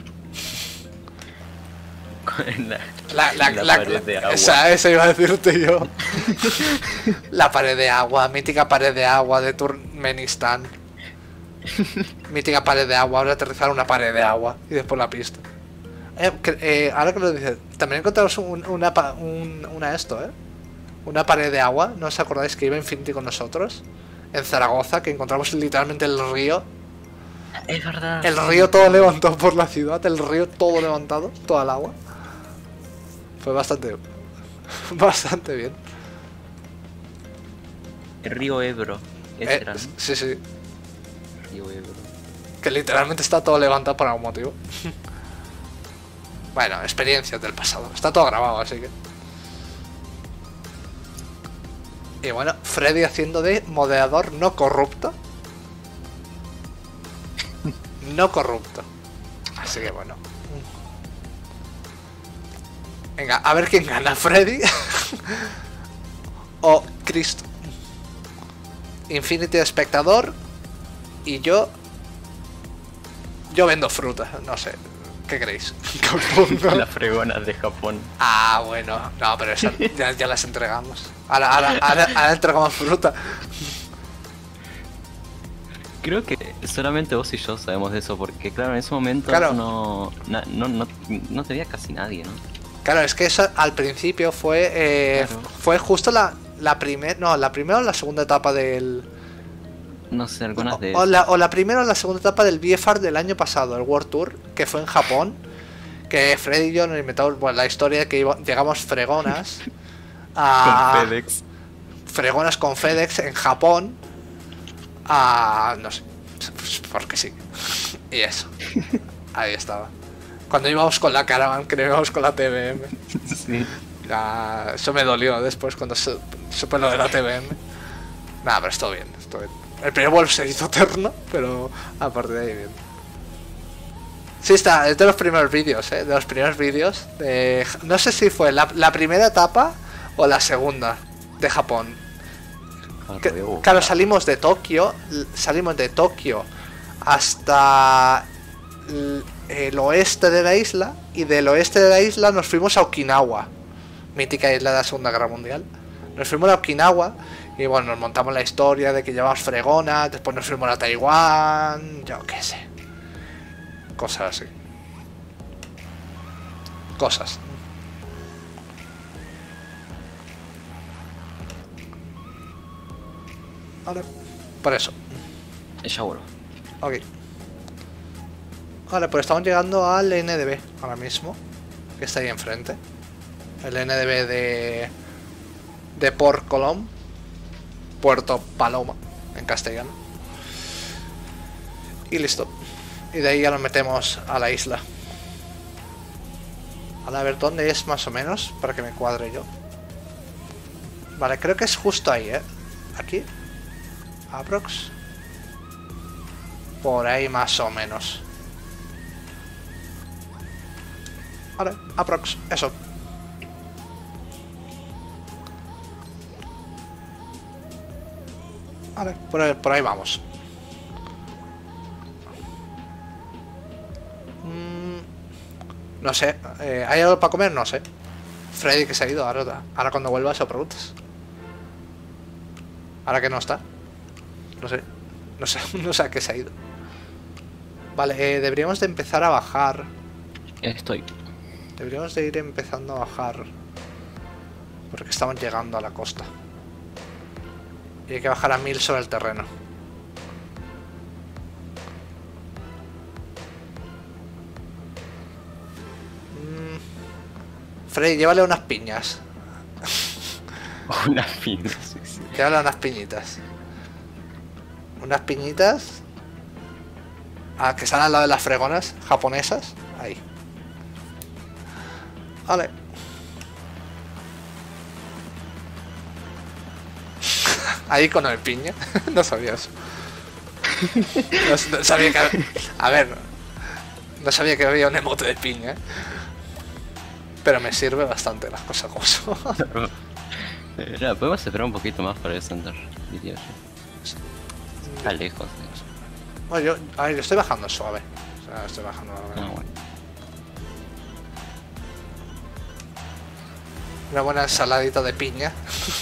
[SPEAKER 2] En la,
[SPEAKER 1] La
[SPEAKER 2] pared de agua.
[SPEAKER 1] esa iba a decirte yo. La pared de agua, mítica pared de agua de Turkmenistán. Mítica pared de agua, ahora aterrizar una pared de agua y después la pista. Ahora que lo dices, también encontramos una pared de agua, ¿no os acordáis que iba Infinity con nosotros? En Zaragoza, que encontramos literalmente el río.
[SPEAKER 2] Es verdad.
[SPEAKER 1] El río todo levantado por la ciudad, el río todo levantado, toda el agua. Fue bastante bien.
[SPEAKER 2] El río Ebro. Ese era, ¿no?
[SPEAKER 1] Sí, sí.
[SPEAKER 2] Río Ebro.
[SPEAKER 1] Que literalmente está todo levantado por algún motivo. Bueno, experiencias del pasado. Está todo grabado, así que... Y bueno, Freddy haciendo de moderador no corrupto. No corrupto. Así que bueno. Venga, a ver quién gana, Freddy o Cristo. Infinity espectador. Y yo vendo fruta, no sé. ¿Qué creéis?
[SPEAKER 2] Las fregonas de Japón.
[SPEAKER 1] Ah, bueno. No, pero esas ya las entregamos. Ahora entregamos fruta.
[SPEAKER 2] Creo que solamente vos y yo sabemos de eso, porque claro, en ese momento
[SPEAKER 1] Claro.
[SPEAKER 2] no te veía casi nadie, ¿no?
[SPEAKER 1] Claro, es que eso al principio fue
[SPEAKER 2] Claro.
[SPEAKER 1] fue justo la primera o la segunda etapa del...
[SPEAKER 2] No sé, algunas de
[SPEAKER 1] O la primera o la segunda etapa del VFR del año pasado, el World Tour, que fue en Japón. Que Freddy y yo nos inventamos la historia de que llegamos fregonas
[SPEAKER 2] con FedEx.
[SPEAKER 1] fregonas con FedEx en Japón no sé, pues porque sí. Y eso, ahí estaba. Cuando íbamos con la Caravan, que no íbamos con la TBM.
[SPEAKER 2] Sí.
[SPEAKER 1] Eso me dolió después cuando supe lo de la TBM. Nada, pero estuvo bien, estuvo bien. El primer vuelo se hizo eterno, pero aparte de ahí bien. Sí, es de los primeros vídeos, de los primeros vídeos. No sé si fue la primera etapa o la segunda de Japón. Claro, salimos de Tokio hasta el oeste de la isla, y del oeste de la isla nos fuimos a Okinawa, mítica isla de la Segunda Guerra Mundial. Nos fuimos a Okinawa y bueno, nos montamos la historia de que llevamos fregonas, después nos fuimos a Taiwán, yo qué sé. Cosas así. Cosas. Vale, por eso.
[SPEAKER 2] Ya bueno.
[SPEAKER 1] Ok. Vale, pues estamos llegando al NDB ahora mismo, que está ahí enfrente. El NDB de Port Colom, Puerto Paloma en castellano. Y listo. Y de ahí ya nos metemos a la isla. A ver dónde es más o menos, para que me cuadre yo. Vale, creo que es justo ahí, Aquí. Aprox. Por ahí más o menos. Vale, aprox, eso. Vale, por ahí vamos. No sé, ¿hay algo para comer? No sé. Freddy que se ha ido, ahora cuando vuelva se lo preguntas. Ahora que no está. No sé a qué se ha ido. Vale, deberíamos de empezar a bajar.
[SPEAKER 2] Estoy.
[SPEAKER 1] Deberíamos de ir empezando a bajar, porque estamos llegando a la costa. Y hay que bajar a 1000 sobre el terreno. Freddy, llévale unas piñas.
[SPEAKER 2] Una fina, sí, sí.
[SPEAKER 1] Llévale unas piñitas. Unas piñitas. Que están al lado de las fregonas japonesas. Ahí. Vale. Ahí con el piña. No sabía eso. No sabía que... A ver. No sabía que había un emote de piña. Pero me sirve bastante las cosas como son.
[SPEAKER 2] Mira, podemos esperar un poquito más para descender, diría yo. Está lejos de eso.
[SPEAKER 1] Bueno, a ver, yo estoy bajando suave. O sea, estoy bajando
[SPEAKER 2] Bueno.
[SPEAKER 1] una buena ensaladita de piña.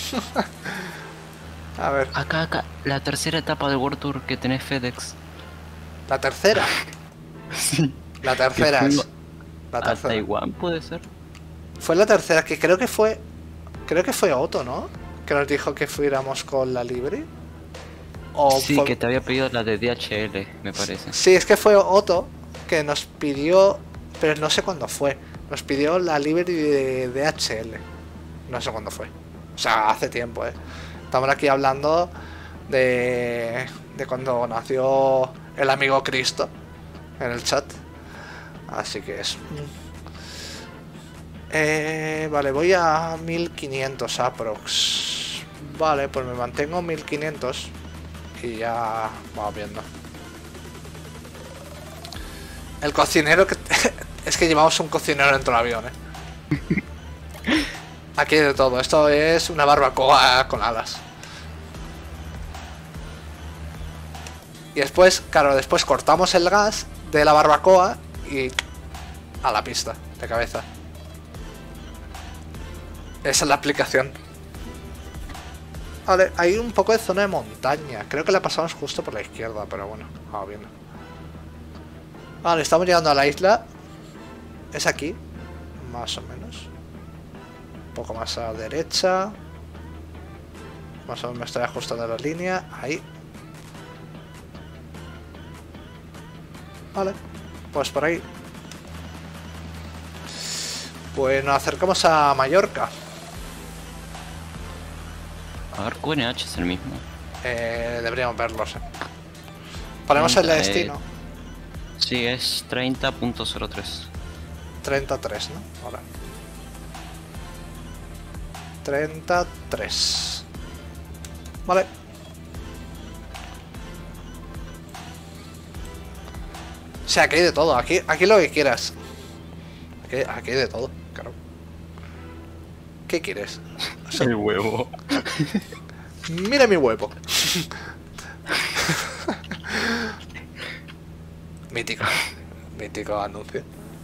[SPEAKER 1] A ver,
[SPEAKER 2] Acá, la tercera etapa del World Tour que tenés FedEx.
[SPEAKER 1] la tercera.
[SPEAKER 2] Sí.
[SPEAKER 1] La tercera
[SPEAKER 2] Que
[SPEAKER 1] es.
[SPEAKER 2] fuimos
[SPEAKER 1] La
[SPEAKER 2] ¿A
[SPEAKER 1] tercera.
[SPEAKER 2] Taiwán puede ser?
[SPEAKER 1] Fue la tercera, que creo que fue. Creo que fue Otto, ¿no? Que nos dijo que fuéramos con la libre. O
[SPEAKER 2] Sí,
[SPEAKER 1] fue-
[SPEAKER 2] que te había pedido la de DHL, me parece.
[SPEAKER 1] Sí, es que fue Otto que nos pidió. Pero no sé cuándo fue. Nos pidió la libre de DHL. No sé cuándo fue. O sea, hace tiempo, ¿eh? Estamos aquí hablando de cuando nació el amigo Cristo en el chat. Así que eso. Vale, voy a 1500 aprox. Vale, pues me mantengo 1500 y ya vamos viendo. El cocinero que... es que llevamos un cocinero dentro del avión, Aquí hay de todo. Esto es una barbacoa con alas. Y después, claro, después cortamos el gas de la barbacoa y a la pista, de cabeza. Esa es la aplicación. Vale, hay un poco de zona de montaña. Creo que la pasamos justo por la izquierda, pero bueno, vamos viendo. Vale, estamos llegando a la isla. Es aquí, más o menos. Un poco más a la derecha. Más o menos me estoy ajustando la línea. Ahí. Vale, pues por ahí. Pues nos acercamos a Mallorca.
[SPEAKER 2] A ver, QNH es el mismo.
[SPEAKER 1] Deberíamos verlos, Ponemos el destino.
[SPEAKER 2] Sí, es 30.03.
[SPEAKER 1] 33, ¿no? Ahora. 33. Vale. O sea, aquí hay de todo. Aquí lo que quieras. Aquí hay de todo, claro. ¿Qué quieres? O sea,
[SPEAKER 2] El huevo.
[SPEAKER 1] mira mi huevo. Mítico. Mítico anuncio.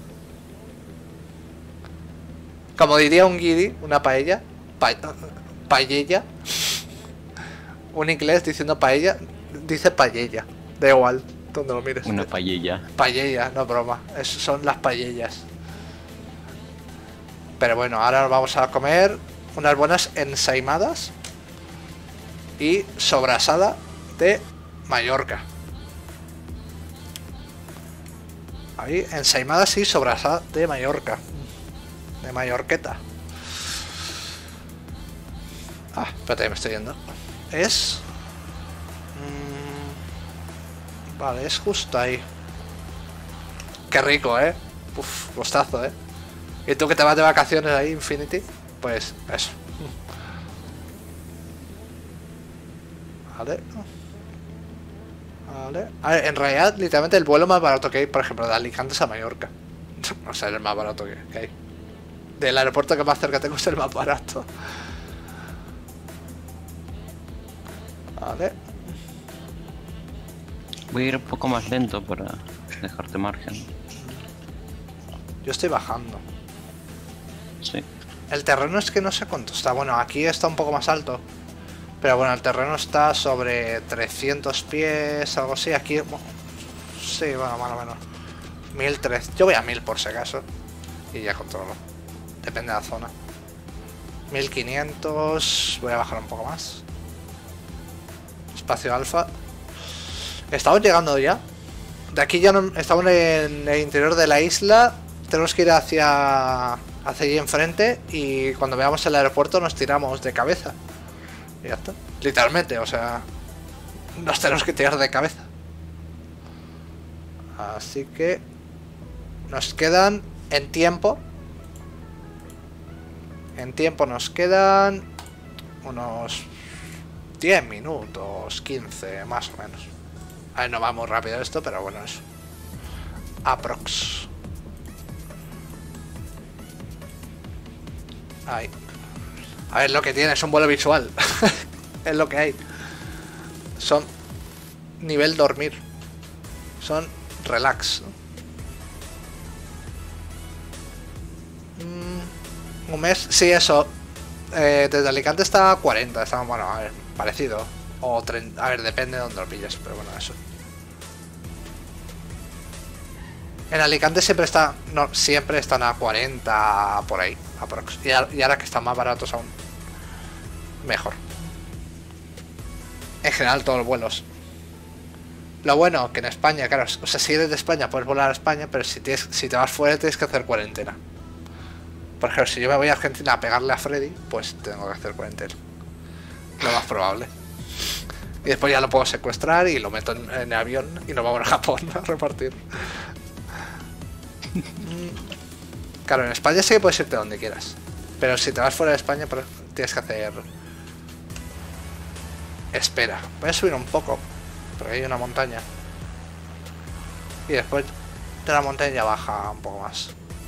[SPEAKER 1] Como diría un guiri, una paella. Paella. Un inglés diciendo paella. Dice paella. Da igual, donde lo mires.
[SPEAKER 2] Una paella.
[SPEAKER 1] Paella, no broma. Son las paellas. Pero bueno, ahora nos vamos a comer unas buenas ensaimadas y sobrasada de Mallorca. Ahí, ensaimadas y sobrasada de Mallorca. De Mallorqueta. Ah, espérate, me estoy yendo. Es... vale, es justo ahí. Qué rico, Uf, gustazo, ¿Y tú que te vas de vacaciones ahí, Infinity? Pues eso. Vale. Vale. A ver, en realidad, literalmente el vuelo más barato que hay, por ejemplo, de Alicante a Mallorca. O sea, es el más barato que hay. Del aeropuerto que más cerca tengo es el más barato. Vale.
[SPEAKER 2] Voy a ir un poco más lento para dejarte margen.
[SPEAKER 1] Yo estoy bajando.
[SPEAKER 2] Sí.
[SPEAKER 1] El terreno es que no sé cuánto está. Bueno, aquí está un poco más alto. Pero bueno, el terreno está sobre 300 pies, algo así. Aquí... sí, bueno, más o menos. 1003. Yo voy a 1000 por si acaso. Y ya controlo. Depende de la zona. 1500. Voy a bajar un poco más. Espacio alfa. Estamos llegando ya. De aquí ya no... estamos en el interior de la isla. Tenemos que ir hacia allí enfrente. Y cuando veamos el aeropuerto nos tiramos de cabeza. Y ya está. Literalmente, o sea... nos tenemos que tirar de cabeza. Así que... nos quedan en tiempo. En tiempo nos quedan... unos 10 minutos, 15 más o menos. A ver, no va muy rápido esto, pero bueno, eso. Aprox. Ahí. A ver, lo que tiene es un vuelo visual. Es lo que hay. Son nivel dormir. Son relax. Un mes, sí, eso. Desde Alicante está a 40. Está, bueno, a ver, parecido. O 30, a ver, depende de dónde lo pilles, pero bueno, eso. En Alicante siempre está. No, siempre están a 40 por ahí, aprox. Y ahora que están más baratos aún. Mejor. En general todos los vuelos. Lo bueno que en España, claro, o sea, si eres de España puedes volar a España, pero si te vas fuera tienes que hacer cuarentena. Por ejemplo, si yo me voy a Argentina a pegarle a Freddy, pues tengo que hacer cuarentena. Lo más probable. Y después ya lo puedo secuestrar y lo meto en el avión y nos vamos a Japón a repartir. Claro, en España sí que puedes irte donde quieras. Pero si te vas fuera de España, pues tienes que hacer... Espera, voy a subir un poco. Porque hay una montaña. Y después de la montaña ya baja un poco más.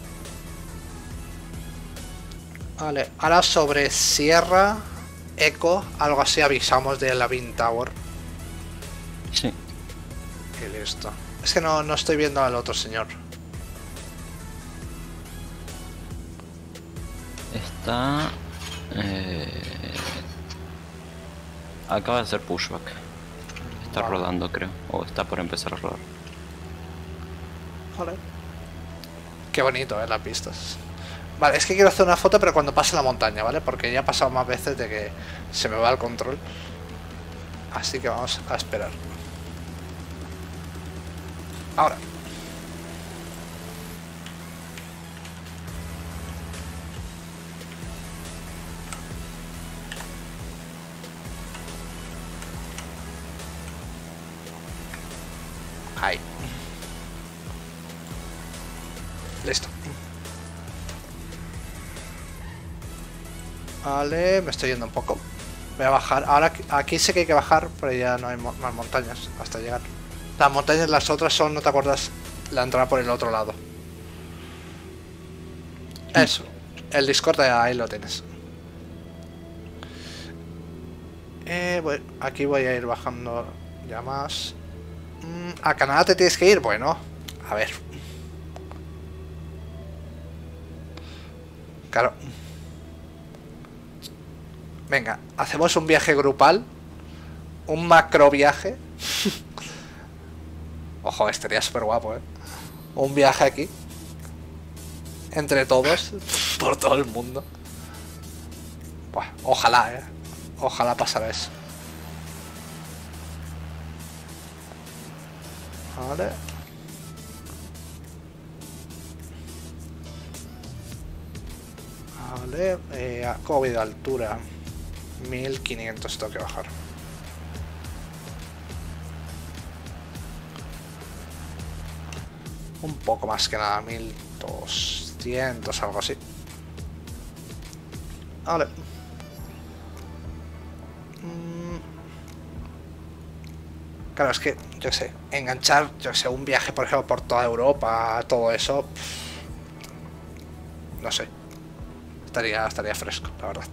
[SPEAKER 1] Vale, ahora sobre Sierra Eco, algo así avisamos de la Bean Tower.
[SPEAKER 2] Sí.
[SPEAKER 1] Y listo. Es que no estoy viendo al otro señor.
[SPEAKER 2] Está... acaba de hacer pushback. Está rodando, creo. O está por empezar a rodar.
[SPEAKER 1] Vale. Qué bonito, las pistas. Vale, es que quiero hacer una foto, pero cuando pase la montaña, ¿vale? Porque ya ha pasado más veces de que se me va el control. Así que vamos a esperar. Ahora. Ahí. Listo. Vale, me estoy yendo un poco. Voy a bajar. Ahora aquí sé que hay que bajar, pero ya no hay más montañas hasta llegar. Las montañas, las otras son, ¿no te acuerdas? La entrada por el otro lado. Eso. El Discord ahí lo tienes. Aquí voy a ir bajando ya más. ¿A Canadá te tienes que ir? Bueno, a ver. Claro. Venga, hacemos un viaje grupal. Un macro viaje. Ojo, estaría súper guapo, ¿eh? Un viaje aquí. Entre todos. Por todo el mundo. Buah, ojalá, ¿eh? Ojalá pasara eso. Vale. Vale. ¿Cómo voy de altura? 1500 tengo que bajar. Un poco más que nada, 1200, algo así. Vale. Claro, es que, yo sé, enganchar, yo sé, un viaje, por ejemplo, por toda Europa, todo eso, no sé. Estaría fresco, la verdad.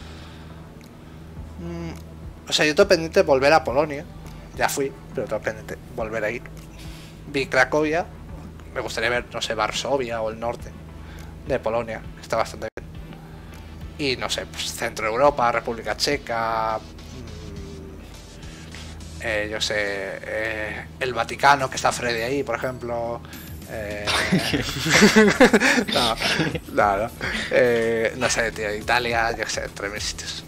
[SPEAKER 1] O sea, yo tengo pendiente volver a Polonia. Ya fui, pero tengo pendiente volver a ir. Vi Cracovia. Me gustaría ver, no sé, Varsovia o el norte de Polonia. Está bastante bien. Y no sé, pues Centro Europa, República Checa. Yo sé, el Vaticano, que está Freddy ahí, por ejemplo. No. No sé, tío, Italia, yo sé, 3000 sitios.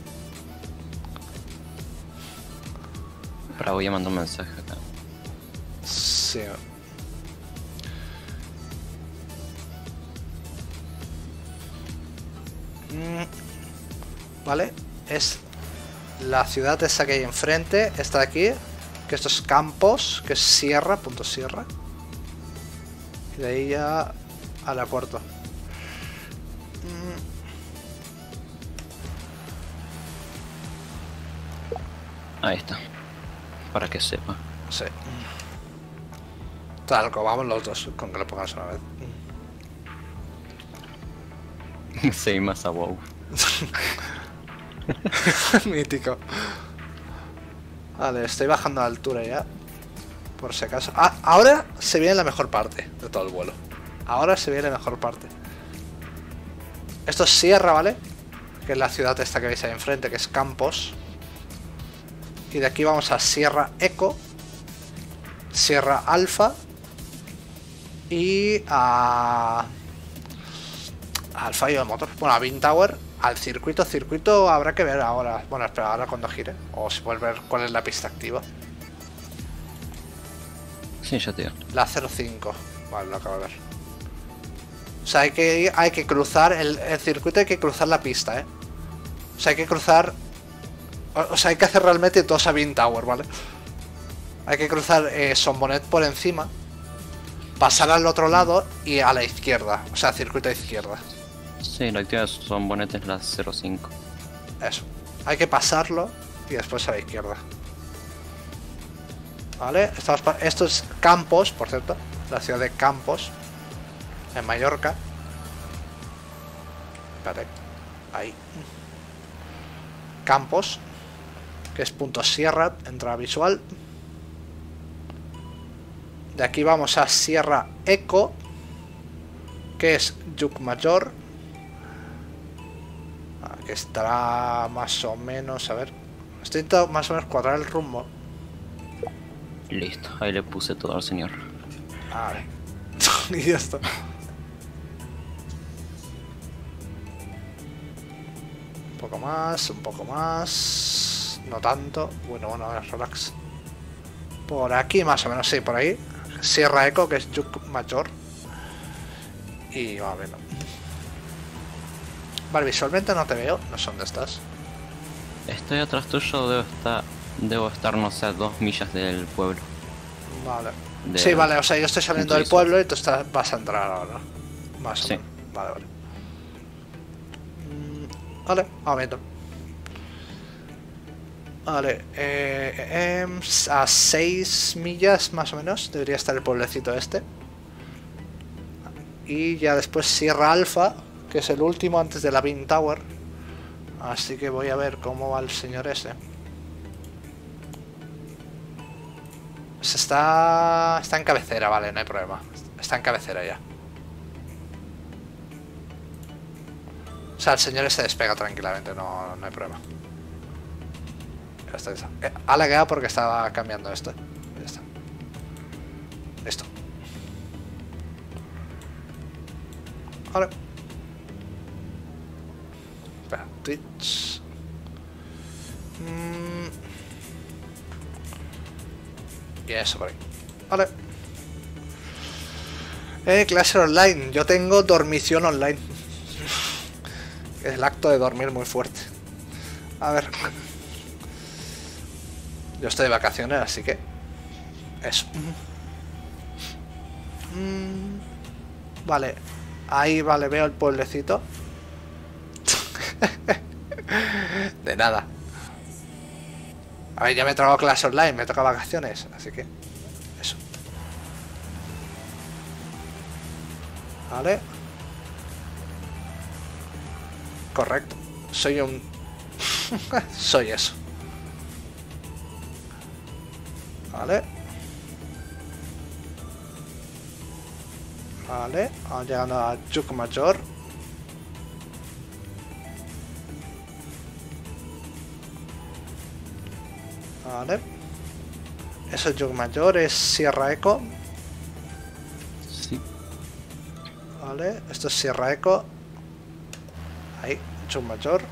[SPEAKER 2] Ahora voy a mandar un mensaje acá.
[SPEAKER 1] Sí. Vale, es la ciudad esa que hay enfrente, esta de aquí, que esto es Campos, que es Sierra, punto Sierra. Y de ahí ya al aeropuerto.
[SPEAKER 2] Ahí está. Para que sepa.
[SPEAKER 1] Sí. Talco, vamos los dos, con que lo pongas una vez.
[SPEAKER 2] Sí, más a wow.
[SPEAKER 1] Mítico. Vale, estoy bajando a altura ya. Por si acaso. Ah, ahora se viene la mejor parte de todo el vuelo. Ahora se viene la mejor parte. Esto es Sierra, ¿vale? Que es la ciudad esta que veis ahí enfrente, que es Campos. Y de aquí vamos a Sierra Eco, Sierra Alfa y a al fallo de motor. Bueno, a Bean Tower, al circuito. Circuito habrá que ver ahora. Bueno, espera, ahora cuando gire. O si puedes ver cuál es la pista activa.
[SPEAKER 2] Sí, ya te digo.
[SPEAKER 1] La 05. Vale, lo acabo de ver. O sea, hay que cruzar el circuito, hay que cruzar la pista, ¿eh? O sea, hay que cruzar... O sea, hay que hacer realmente todos a Bean Tower, ¿vale? Hay que cruzar Sombonet por encima, pasar al otro lado y a la izquierda. O sea, circuito a izquierda.
[SPEAKER 2] Sí, la actividad son bonetes las 05.
[SPEAKER 1] Eso. Hay que pasarlo y después a la izquierda. ¿Vale? Esto es Campos, por cierto. La ciudad de Campos. En Mallorca. Espérate. Ahí. Campos. Que es punto Sierra. Entrada visual. De aquí vamos a Sierra Eco. Que es Llucmajor. Que estará más o menos... A ver. Estoy intentando más o menos cuadrar el rumbo.
[SPEAKER 2] Listo, ahí le puse todo al señor.
[SPEAKER 1] Vale. Y ya está. Un poco más, un poco más. No tanto. Bueno, relax. Por aquí más o menos, sí, por ahí. Sierra Eco, que es Llucmajor. Y va viendo. Vale, visualmente no te veo. No sé dónde estás.
[SPEAKER 2] Estoy atrás tuyo, debo estar, no sé, a 2 millas del pueblo.
[SPEAKER 1] Vale. Sí, vale, o sea, yo estoy saliendo del pueblo y tú vas a entrar ahora. Más o menos. Vale, vale. Vale, vamos viendo. Vale, a 6 millas más o menos debería estar el pueblecito este. Y ya después Sierra Alfa, que es el último antes de la Bean Tower. Así que voy a ver cómo va el señor ese. Pues está en cabecera, vale, no hay problema. Está en cabecera ya. O sea, el señor ese despega tranquilamente, no hay problema. Ya está, ya está. Ha lagueado porque estaba cambiando esto. Ya está. Listo. Vale. Espera, Twitch. Y eso por ahí. Vale. Clase online. Yo tengo dormición online. Es el acto de dormir muy fuerte. A ver. Yo estoy de vacaciones, así que... Eso. Vale. Ahí, vale, veo el pueblecito. De nada. A ver, ya me he tragado clase online, me toca vacaciones, así que... Eso. Vale. Correcto. Soy un... Soy eso. Vale. Vale. Vamos llegando a Llucmajor. Vale. Eso es Llucmajor, es Sierra Eco.
[SPEAKER 2] Sí.
[SPEAKER 1] Vale. Esto es Sierra Eco. Ahí, Llucmajor.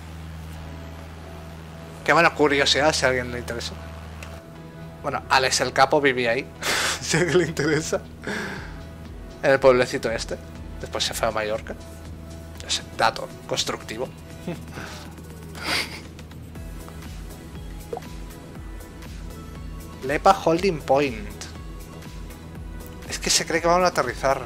[SPEAKER 1] Qué buena curiosidad si a alguien le interesa. Bueno, Alex el Capo vivía ahí. Si a alguien le interesa. En el pueblecito este. Después se fue a Mallorca. No sé, dato constructivo. Lepa Holding Point. Es que se cree que van a aterrizar.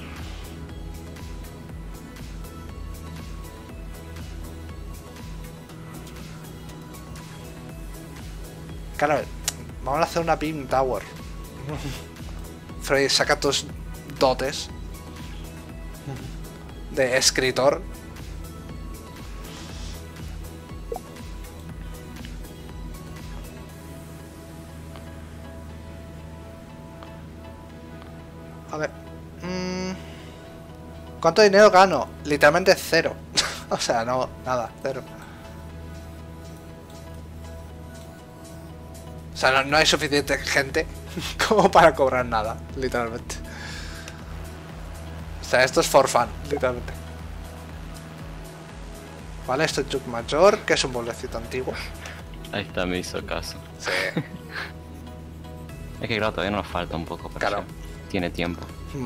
[SPEAKER 1] Claro, vamos a hacer una Beam Tower. Freddy, saca tus dotes de escritor. A ver. ¿Cuánto dinero gano? Literalmente cero. O sea, no, nada, cero. O sea, no hay suficiente gente como para cobrar nada, literalmente. O sea, esto es for fun, literalmente. Vale, esto es Yuc Mayor, que es un pueblecito antiguo.
[SPEAKER 2] Ahí está, me hizo caso.
[SPEAKER 1] Sí.
[SPEAKER 2] Es que claro, todavía nos falta un poco para
[SPEAKER 1] Claro.
[SPEAKER 2] Tiene tiempo.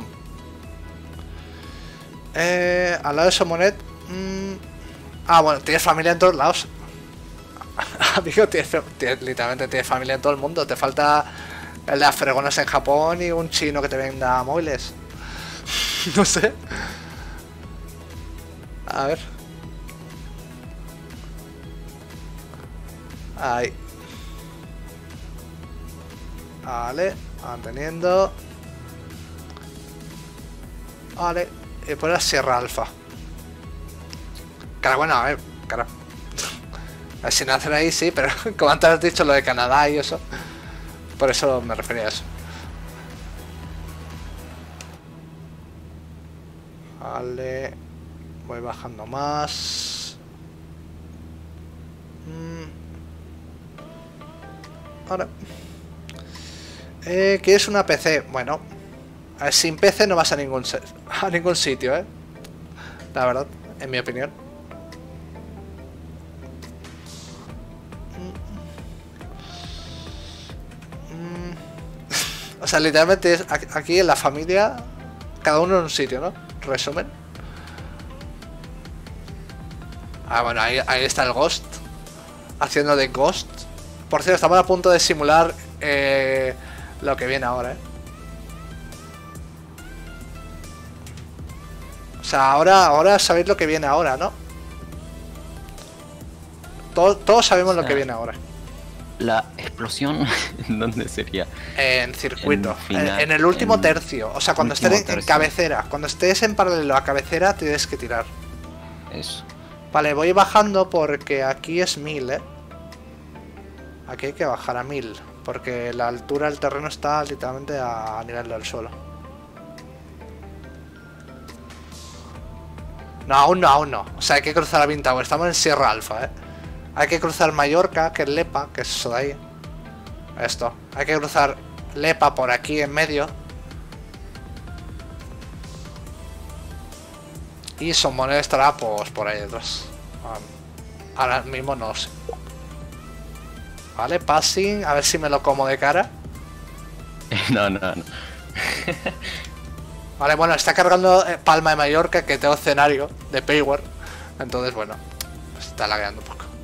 [SPEAKER 1] Al lado de Somonet. Ah, bueno, tienes familia en todos lados. Amigo, literalmente tienes familia en todo el mundo. Te falta el de las fregonas en Japón y un chino que te venda móviles. No sé. A ver. Ahí. Vale, manteniendo. Vale, y por la Sierra Alfa. Claro, bueno, a ver, claro. A ver si nacer ahí, sí, pero como antes has dicho lo de Canadá y eso. Por eso me refería a eso. Vale. Voy bajando más. Ahora. ¿Quieres una PC? Bueno. A ver, sin PC no vas a ningún sitio, ¿eh? La verdad, en mi opinión. O sea, literalmente es aquí en la familia, cada uno en un sitio, ¿no? Resumen. Ah, bueno, ahí está el Ghost. Haciendo de Ghost. Por cierto, estamos a punto de simular lo que viene ahora, ¿eh? O sea, ahora sabéis lo que viene ahora, ¿no? Todos sabemos lo que viene ahora.
[SPEAKER 2] La explosión, ¿dónde sería?
[SPEAKER 1] En circuito,
[SPEAKER 2] final,
[SPEAKER 1] en el último tercio. O sea, cuando estés en cabecera. Cuando estés en paralelo a cabecera, tienes que tirar.
[SPEAKER 2] Eso.
[SPEAKER 1] Vale, voy bajando porque aquí es 1000, ¿eh? Aquí hay que bajar a 1000. Porque la altura del terreno está literalmente a nivel del suelo. No, aún no, aún no. O sea, hay que cruzar a Vintagua. Estamos en Sierra Alfa, ¿eh? Hay que cruzar Mallorca, que es Lepa, que es eso de ahí. Esto. Hay que cruzar Lepa por aquí en medio. Y Somonet estará pues por ahí detrás. Ahora mismo no sé. Vale, passing. A ver si me lo como de cara.
[SPEAKER 2] No.
[SPEAKER 1] Vale, bueno, está cargando Palma de Mallorca, que tengo escenario de Payware. Entonces, bueno, está lagueando un poco.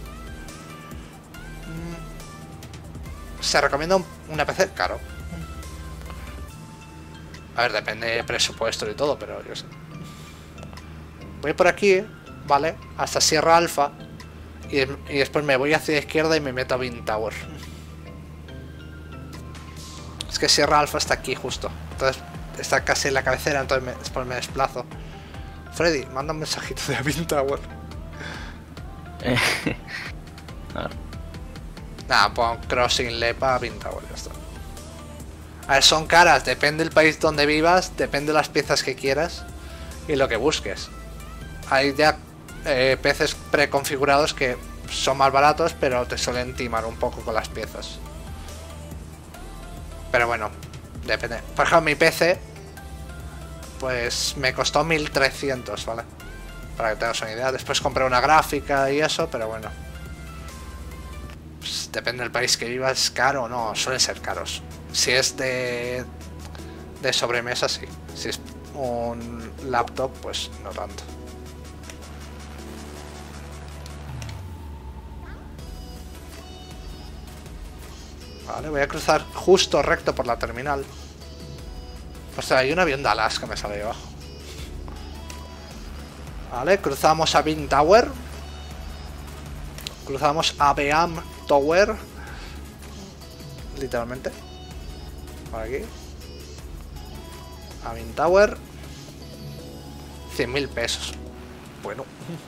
[SPEAKER 1] ¿Se recomienda una PC? Claro. A ver, depende de presupuesto y todo, pero yo sé. Voy por aquí, ¿vale? Hasta Sierra Alfa. Y después me voy hacia la izquierda y me meto a Wind Tower. Es que Sierra Alfa está aquí justo. Entonces está casi en la cabecera, entonces después me desplazo. Freddy, manda un mensajito de Wind Tower. Nada, pon Crossing Lepa, Wind Tower, ya está. A ver, son caras, depende del país donde vivas, depende de las piezas que quieras y lo que busques. Hay ya PCs preconfigurados que son más baratos, pero te suelen timar un poco con las piezas. Pero bueno, depende. Por ejemplo, mi PC, pues me costó 1300, ¿vale? Para que tengas una idea. Después compré una gráfica y eso, pero bueno. Pues depende del país que vivas, caro o no, suelen ser caros. Si es de sobremesa, sí. Si es un laptop, pues no tanto. Vale, voy a cruzar justo recto por la terminal. O sea, hay un avión de alas que me sale de abajo. Vale, cruzamos a Wind Tower. Cruzamos a Beam Tower. Literalmente. Por aquí. A Wind Tower. 100.000 pesos. Bueno.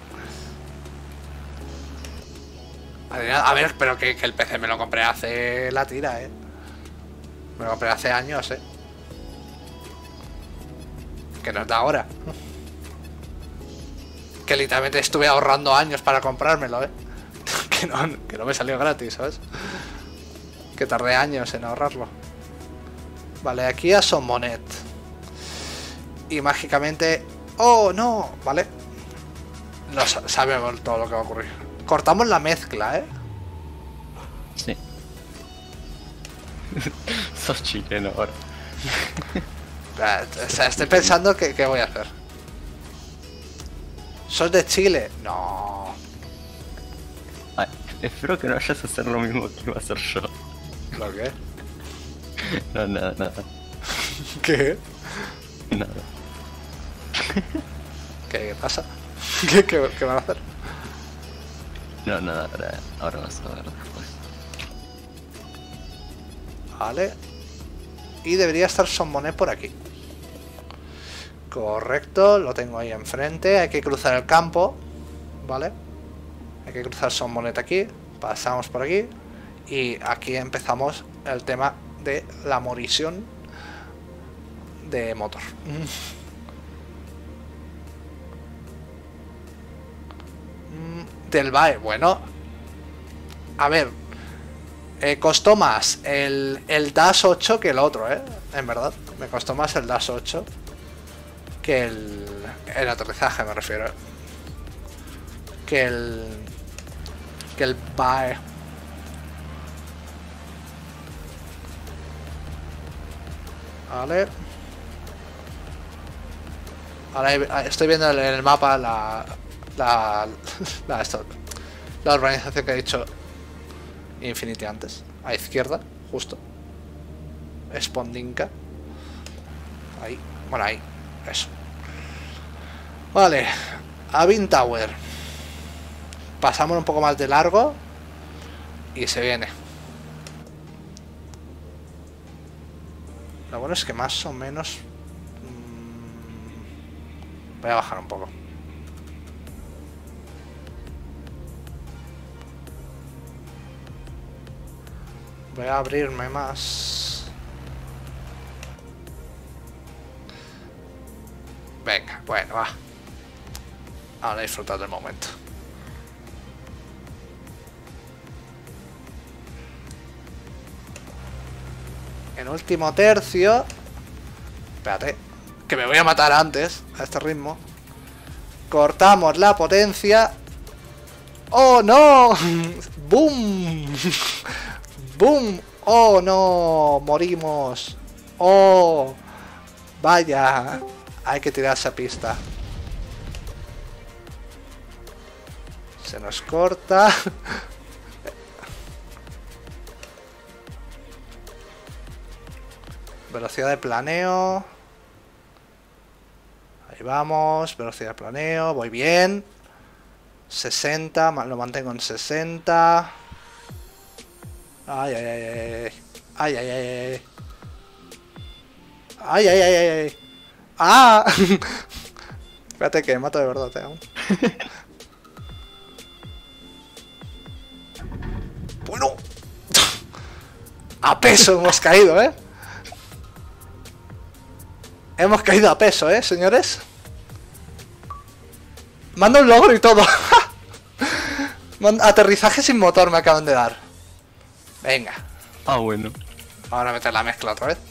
[SPEAKER 1] A ver, pero que el PC me lo compré hace la tira, Me lo compré hace años, Que no es de ahora. Que literalmente estuve ahorrando años para comprármelo, que no me salió gratis, ¿sabes? Que tardé años en ahorrarlo. Vale, aquí a Sonmonet. Y mágicamente... ¡Oh, no! Vale. No sabemos todo lo que va a ocurrir. Cortamos la mezcla,
[SPEAKER 2] Sí. Sos chileno ahora.
[SPEAKER 1] O sea, estoy pensando qué voy a hacer. ¿Sos de Chile? No.
[SPEAKER 2] Ay, espero que no vayas a hacer lo mismo que iba a hacer yo.
[SPEAKER 1] ¿Lo qué?
[SPEAKER 2] No, nada.
[SPEAKER 1] ¿Qué?
[SPEAKER 2] Nada.
[SPEAKER 1] ¿Qué pasa? ¿Qué van a hacer?
[SPEAKER 2] No, nada, ahora vas a ver después.
[SPEAKER 1] Vale. Y debería estar Sonmonet por aquí. Correcto, lo tengo ahí enfrente. Hay que cruzar el campo. Vale. Hay que cruzar Sonmonet aquí. Pasamos por aquí. Y aquí empezamos el tema de la morición de motor. Del BAE, bueno. A ver. Costó más el Dash 8 que el otro, en verdad. Me costó más el Dash 8 que el aterrizaje, me refiero. Que el BAE. Vale. Ahora estoy viendo en el mapa la urbanización que he dicho Infinity antes. A izquierda, justo. Spondinka. Ahí. Bueno, ahí. Eso. Vale. Avin Tower. Pasamos un poco más de largo. Y se viene. Lo bueno es que más o menos... voy a bajar un poco. Voy a abrirme más. Venga, bueno, va. Ahora disfrutar del momento. En último tercio. Espérate, que me voy a matar antes a este ritmo. Cortamos la potencia. ¡Oh, no! ¡Boom! ¡Boom! ¡Oh, no! ¡Morimos! ¡Oh! ¡Vaya! Hay que tirar esa pista. Se nos corta. Velocidad de planeo. Ahí vamos. Velocidad de planeo. Voy bien. 60. Lo mantengo en 60. Ay, ay, ay, ay. Ay, ay, ay, ay. Ay, ay, ay, ay. ¡Ah! Espérate que me mato de verdad, aún. Bueno. A peso hemos caído, Hemos caído a peso, señores. Manda un logro y todo. Aterrizaje sin motor me acaban de dar. Venga.
[SPEAKER 2] Ah, bueno.
[SPEAKER 1] Ahora meter la mezcla otra vez.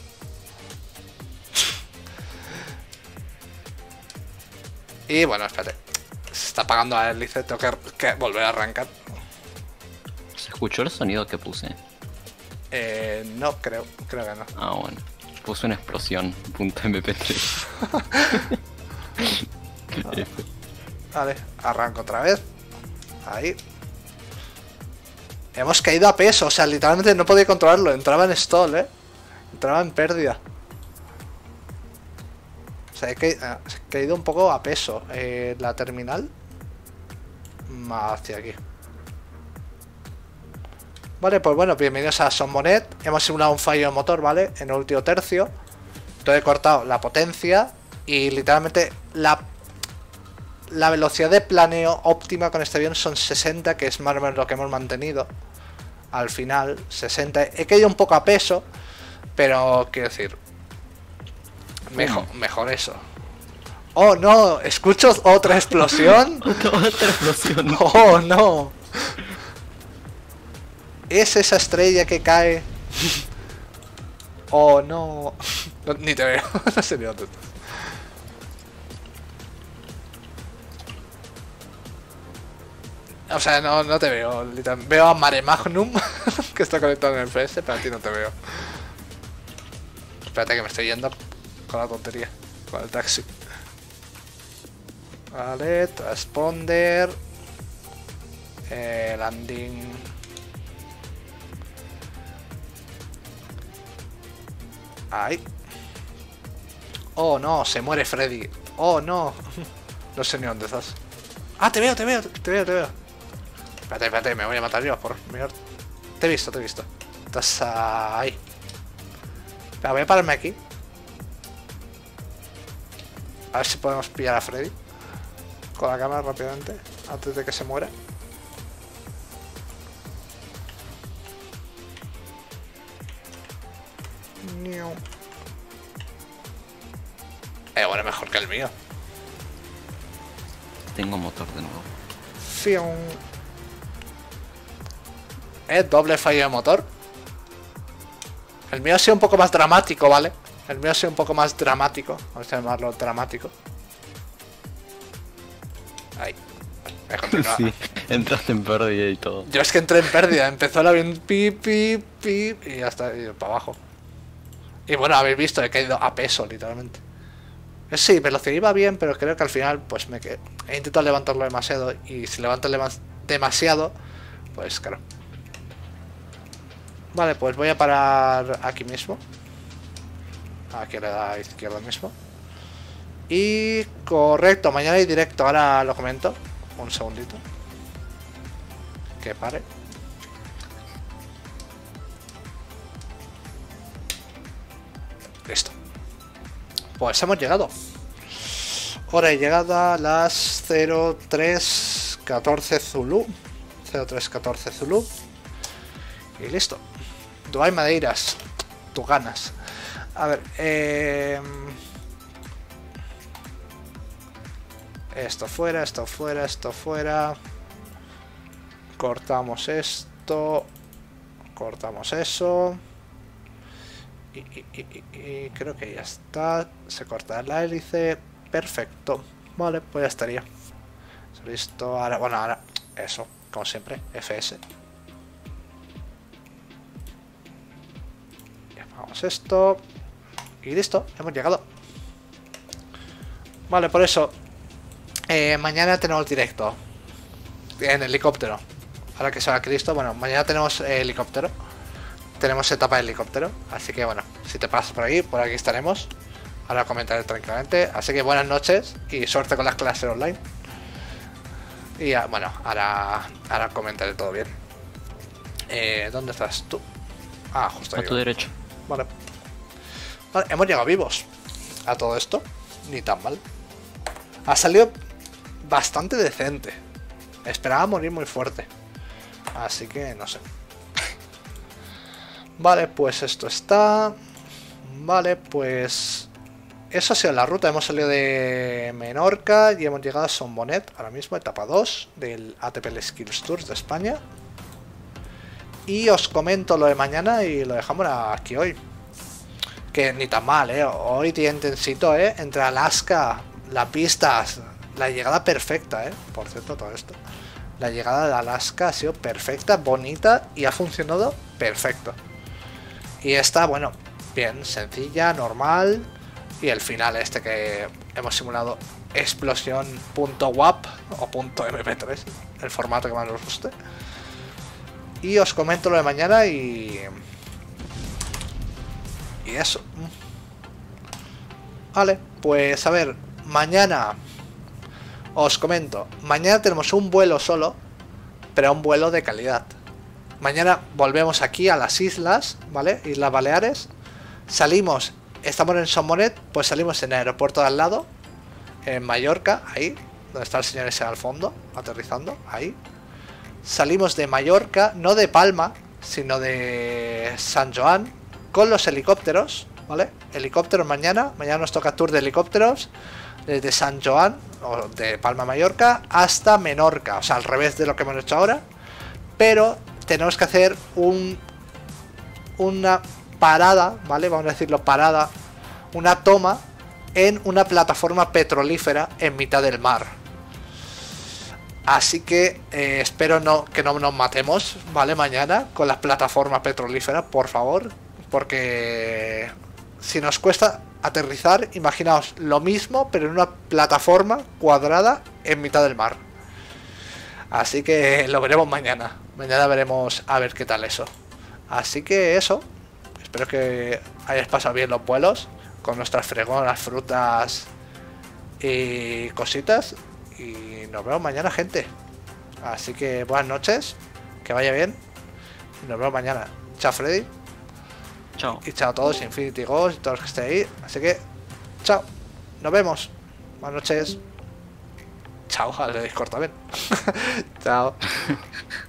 [SPEAKER 1] Y bueno, espérate. Se está apagando la hélice. Tengo que volver a arrancar.
[SPEAKER 2] ¿Se escuchó el sonido que puse?
[SPEAKER 1] No, creo que no.
[SPEAKER 2] Ah, bueno. Puse una explosión. .mp3.
[SPEAKER 1] Vale, arranco otra vez. Ahí. Hemos caído a peso, o sea, literalmente no podía controlarlo. Entraba en stall, Entraba en pérdida. O sea, he caído un poco a peso. La terminal. Hacia aquí. Vale, pues bueno, bienvenidos a Sonmonet. Hemos simulado un fallo de motor, ¿vale? En el último tercio. Entonces he cortado la potencia. Y literalmente la velocidad de planeo óptima con este avión son 60, que es más o menos lo que hemos mantenido. Al final, 60. He caído un poco a peso, pero quiero decir, mejor eso. Oh no, escucho otra explosión.
[SPEAKER 2] Otra explosión.
[SPEAKER 1] Oh no. Es esa estrella que cae. Oh no. Ni te veo. No sé ni dónde estás. O sea, no te veo. Veo a Mare Magnum que está conectado en el PS, pero a ti no te veo. Espérate que me estoy yendo con la tontería. Con el taxi. Vale, transponder. Landing. Ahí. Oh no, se muere Freddy. Oh no. No sé ni dónde estás. Ah, te veo. Espérate, me voy a matar yo por mejor. Te he visto. Estás ahí. Espera, voy a pararme aquí. A ver si podemos pillar a Freddy con la cámara rápidamente antes de que se muera. Bueno, mejor que el mío.
[SPEAKER 2] Tengo motor de nuevo.
[SPEAKER 1] Fium. Doble fallo de motor. El mío ha sido un poco más dramático, ¿vale? El mío ha sido un poco más dramático. Vamos a llamarlo dramático. Ahí. Me continúa.
[SPEAKER 2] Sí, entraste en pérdida y todo.
[SPEAKER 1] Yo es que entré en pérdida. Empezó el avión pip. Y ya está, y para abajo. Y bueno, habéis visto, he caído a peso, literalmente. Sí, velocidad iba bien, pero creo que al final, pues he intentado levantarlo demasiado. Y si levanto demasiado, pues claro. Vale, pues voy a parar aquí mismo. Aquí a la izquierda mismo. Y correcto, mañana hay directo. Ahora lo comento. Un segundito. Que pare. Listo. Pues hemos llegado. Hora de llegada a las 03:14 Zulu. 03:14 Zulu. Y listo. Dubai Madeiras. Tú ganas. A ver, esto fuera. Cortamos esto. Cortamos eso. Y creo que ya está. Se corta la hélice. Perfecto. Vale, pues ya estaría. Listo. Ahora, bueno, ahora eso, como siempre, FS. Llamamos esto. Y listo, hemos llegado. Vale, por eso mañana tenemos directo en helicóptero. Ahora que se va Cristo, bueno, mañana tenemos helicóptero. Tenemos etapa de helicóptero. Así que bueno, si te pasas por aquí estaremos. Ahora comentaré tranquilamente. Así que buenas noches y suerte con las clases online. Y ya, bueno, ahora comentaré todo bien. ¿Dónde estás tú? Ah, justo ahí.
[SPEAKER 2] A tu derecha.
[SPEAKER 1] Vale. Vale, hemos llegado vivos a todo esto. Ni tan mal. Ha salido bastante decente. Esperaba morir muy fuerte. Así que no sé. Vale, pues esto está. Vale, pues eso ha sido la ruta. Hemos salido de Menorca y hemos llegado a Son Bonet. Ahora mismo, etapa 2 del ATP Skills Tours de España. Y os comento lo de mañana y lo dejamos aquí hoy. Que ni tan mal, hoy día intensito, entre Alaska, las pistas, la llegada perfecta, por cierto, todo esto. La llegada de Alaska ha sido perfecta, bonita y ha funcionado perfecto. Y esta, bueno, bien, sencilla, normal. Y el final este que hemos simulado, explosión.wap o .mp3, el formato que más nos guste. Y os comento lo de mañana y eso. Vale, pues a ver, mañana os comento. Mañana tenemos un vuelo solo, pero un vuelo de calidad. Mañana volvemos aquí a las islas, ¿vale? Islas Baleares. Salimos, estamos en Son Bonet, pues salimos en el aeropuerto de al lado, en Mallorca, ahí, donde está el señor ese al fondo, aterrizando, ahí. Salimos de Mallorca, no de Palma, sino de San Joan, con los helicópteros, ¿vale? Helicópteros mañana nos toca tour de helicópteros. desde San Joan, o de Palma Mallorca, hasta Menorca, o sea, al revés de lo que hemos hecho ahora, pero tenemos que hacer una parada, ¿vale? Vamos a decirlo parada, una toma en una plataforma petrolífera en mitad del mar. Así que espero que no nos matemos, ¿vale? Mañana con las plataformas petrolíferas, por favor, porque si nos cuesta aterrizar, imaginaos lo mismo, pero en una plataforma cuadrada en mitad del mar. Así que lo veremos mañana. Mañana veremos a ver qué tal eso. Así que eso. Espero que hayáis pasado bien los vuelos con nuestras fregonas, frutas y cositas. Y nos vemos mañana, gente. Así que buenas noches. Que vaya bien. Y nos vemos mañana. Chao, Freddy.
[SPEAKER 2] Chao.
[SPEAKER 1] Y chao a todos, Infinity Ghost y todos los que estén ahí. Así que, chao. Nos vemos. Buenas noches. Chao, al de Discord también. Chao.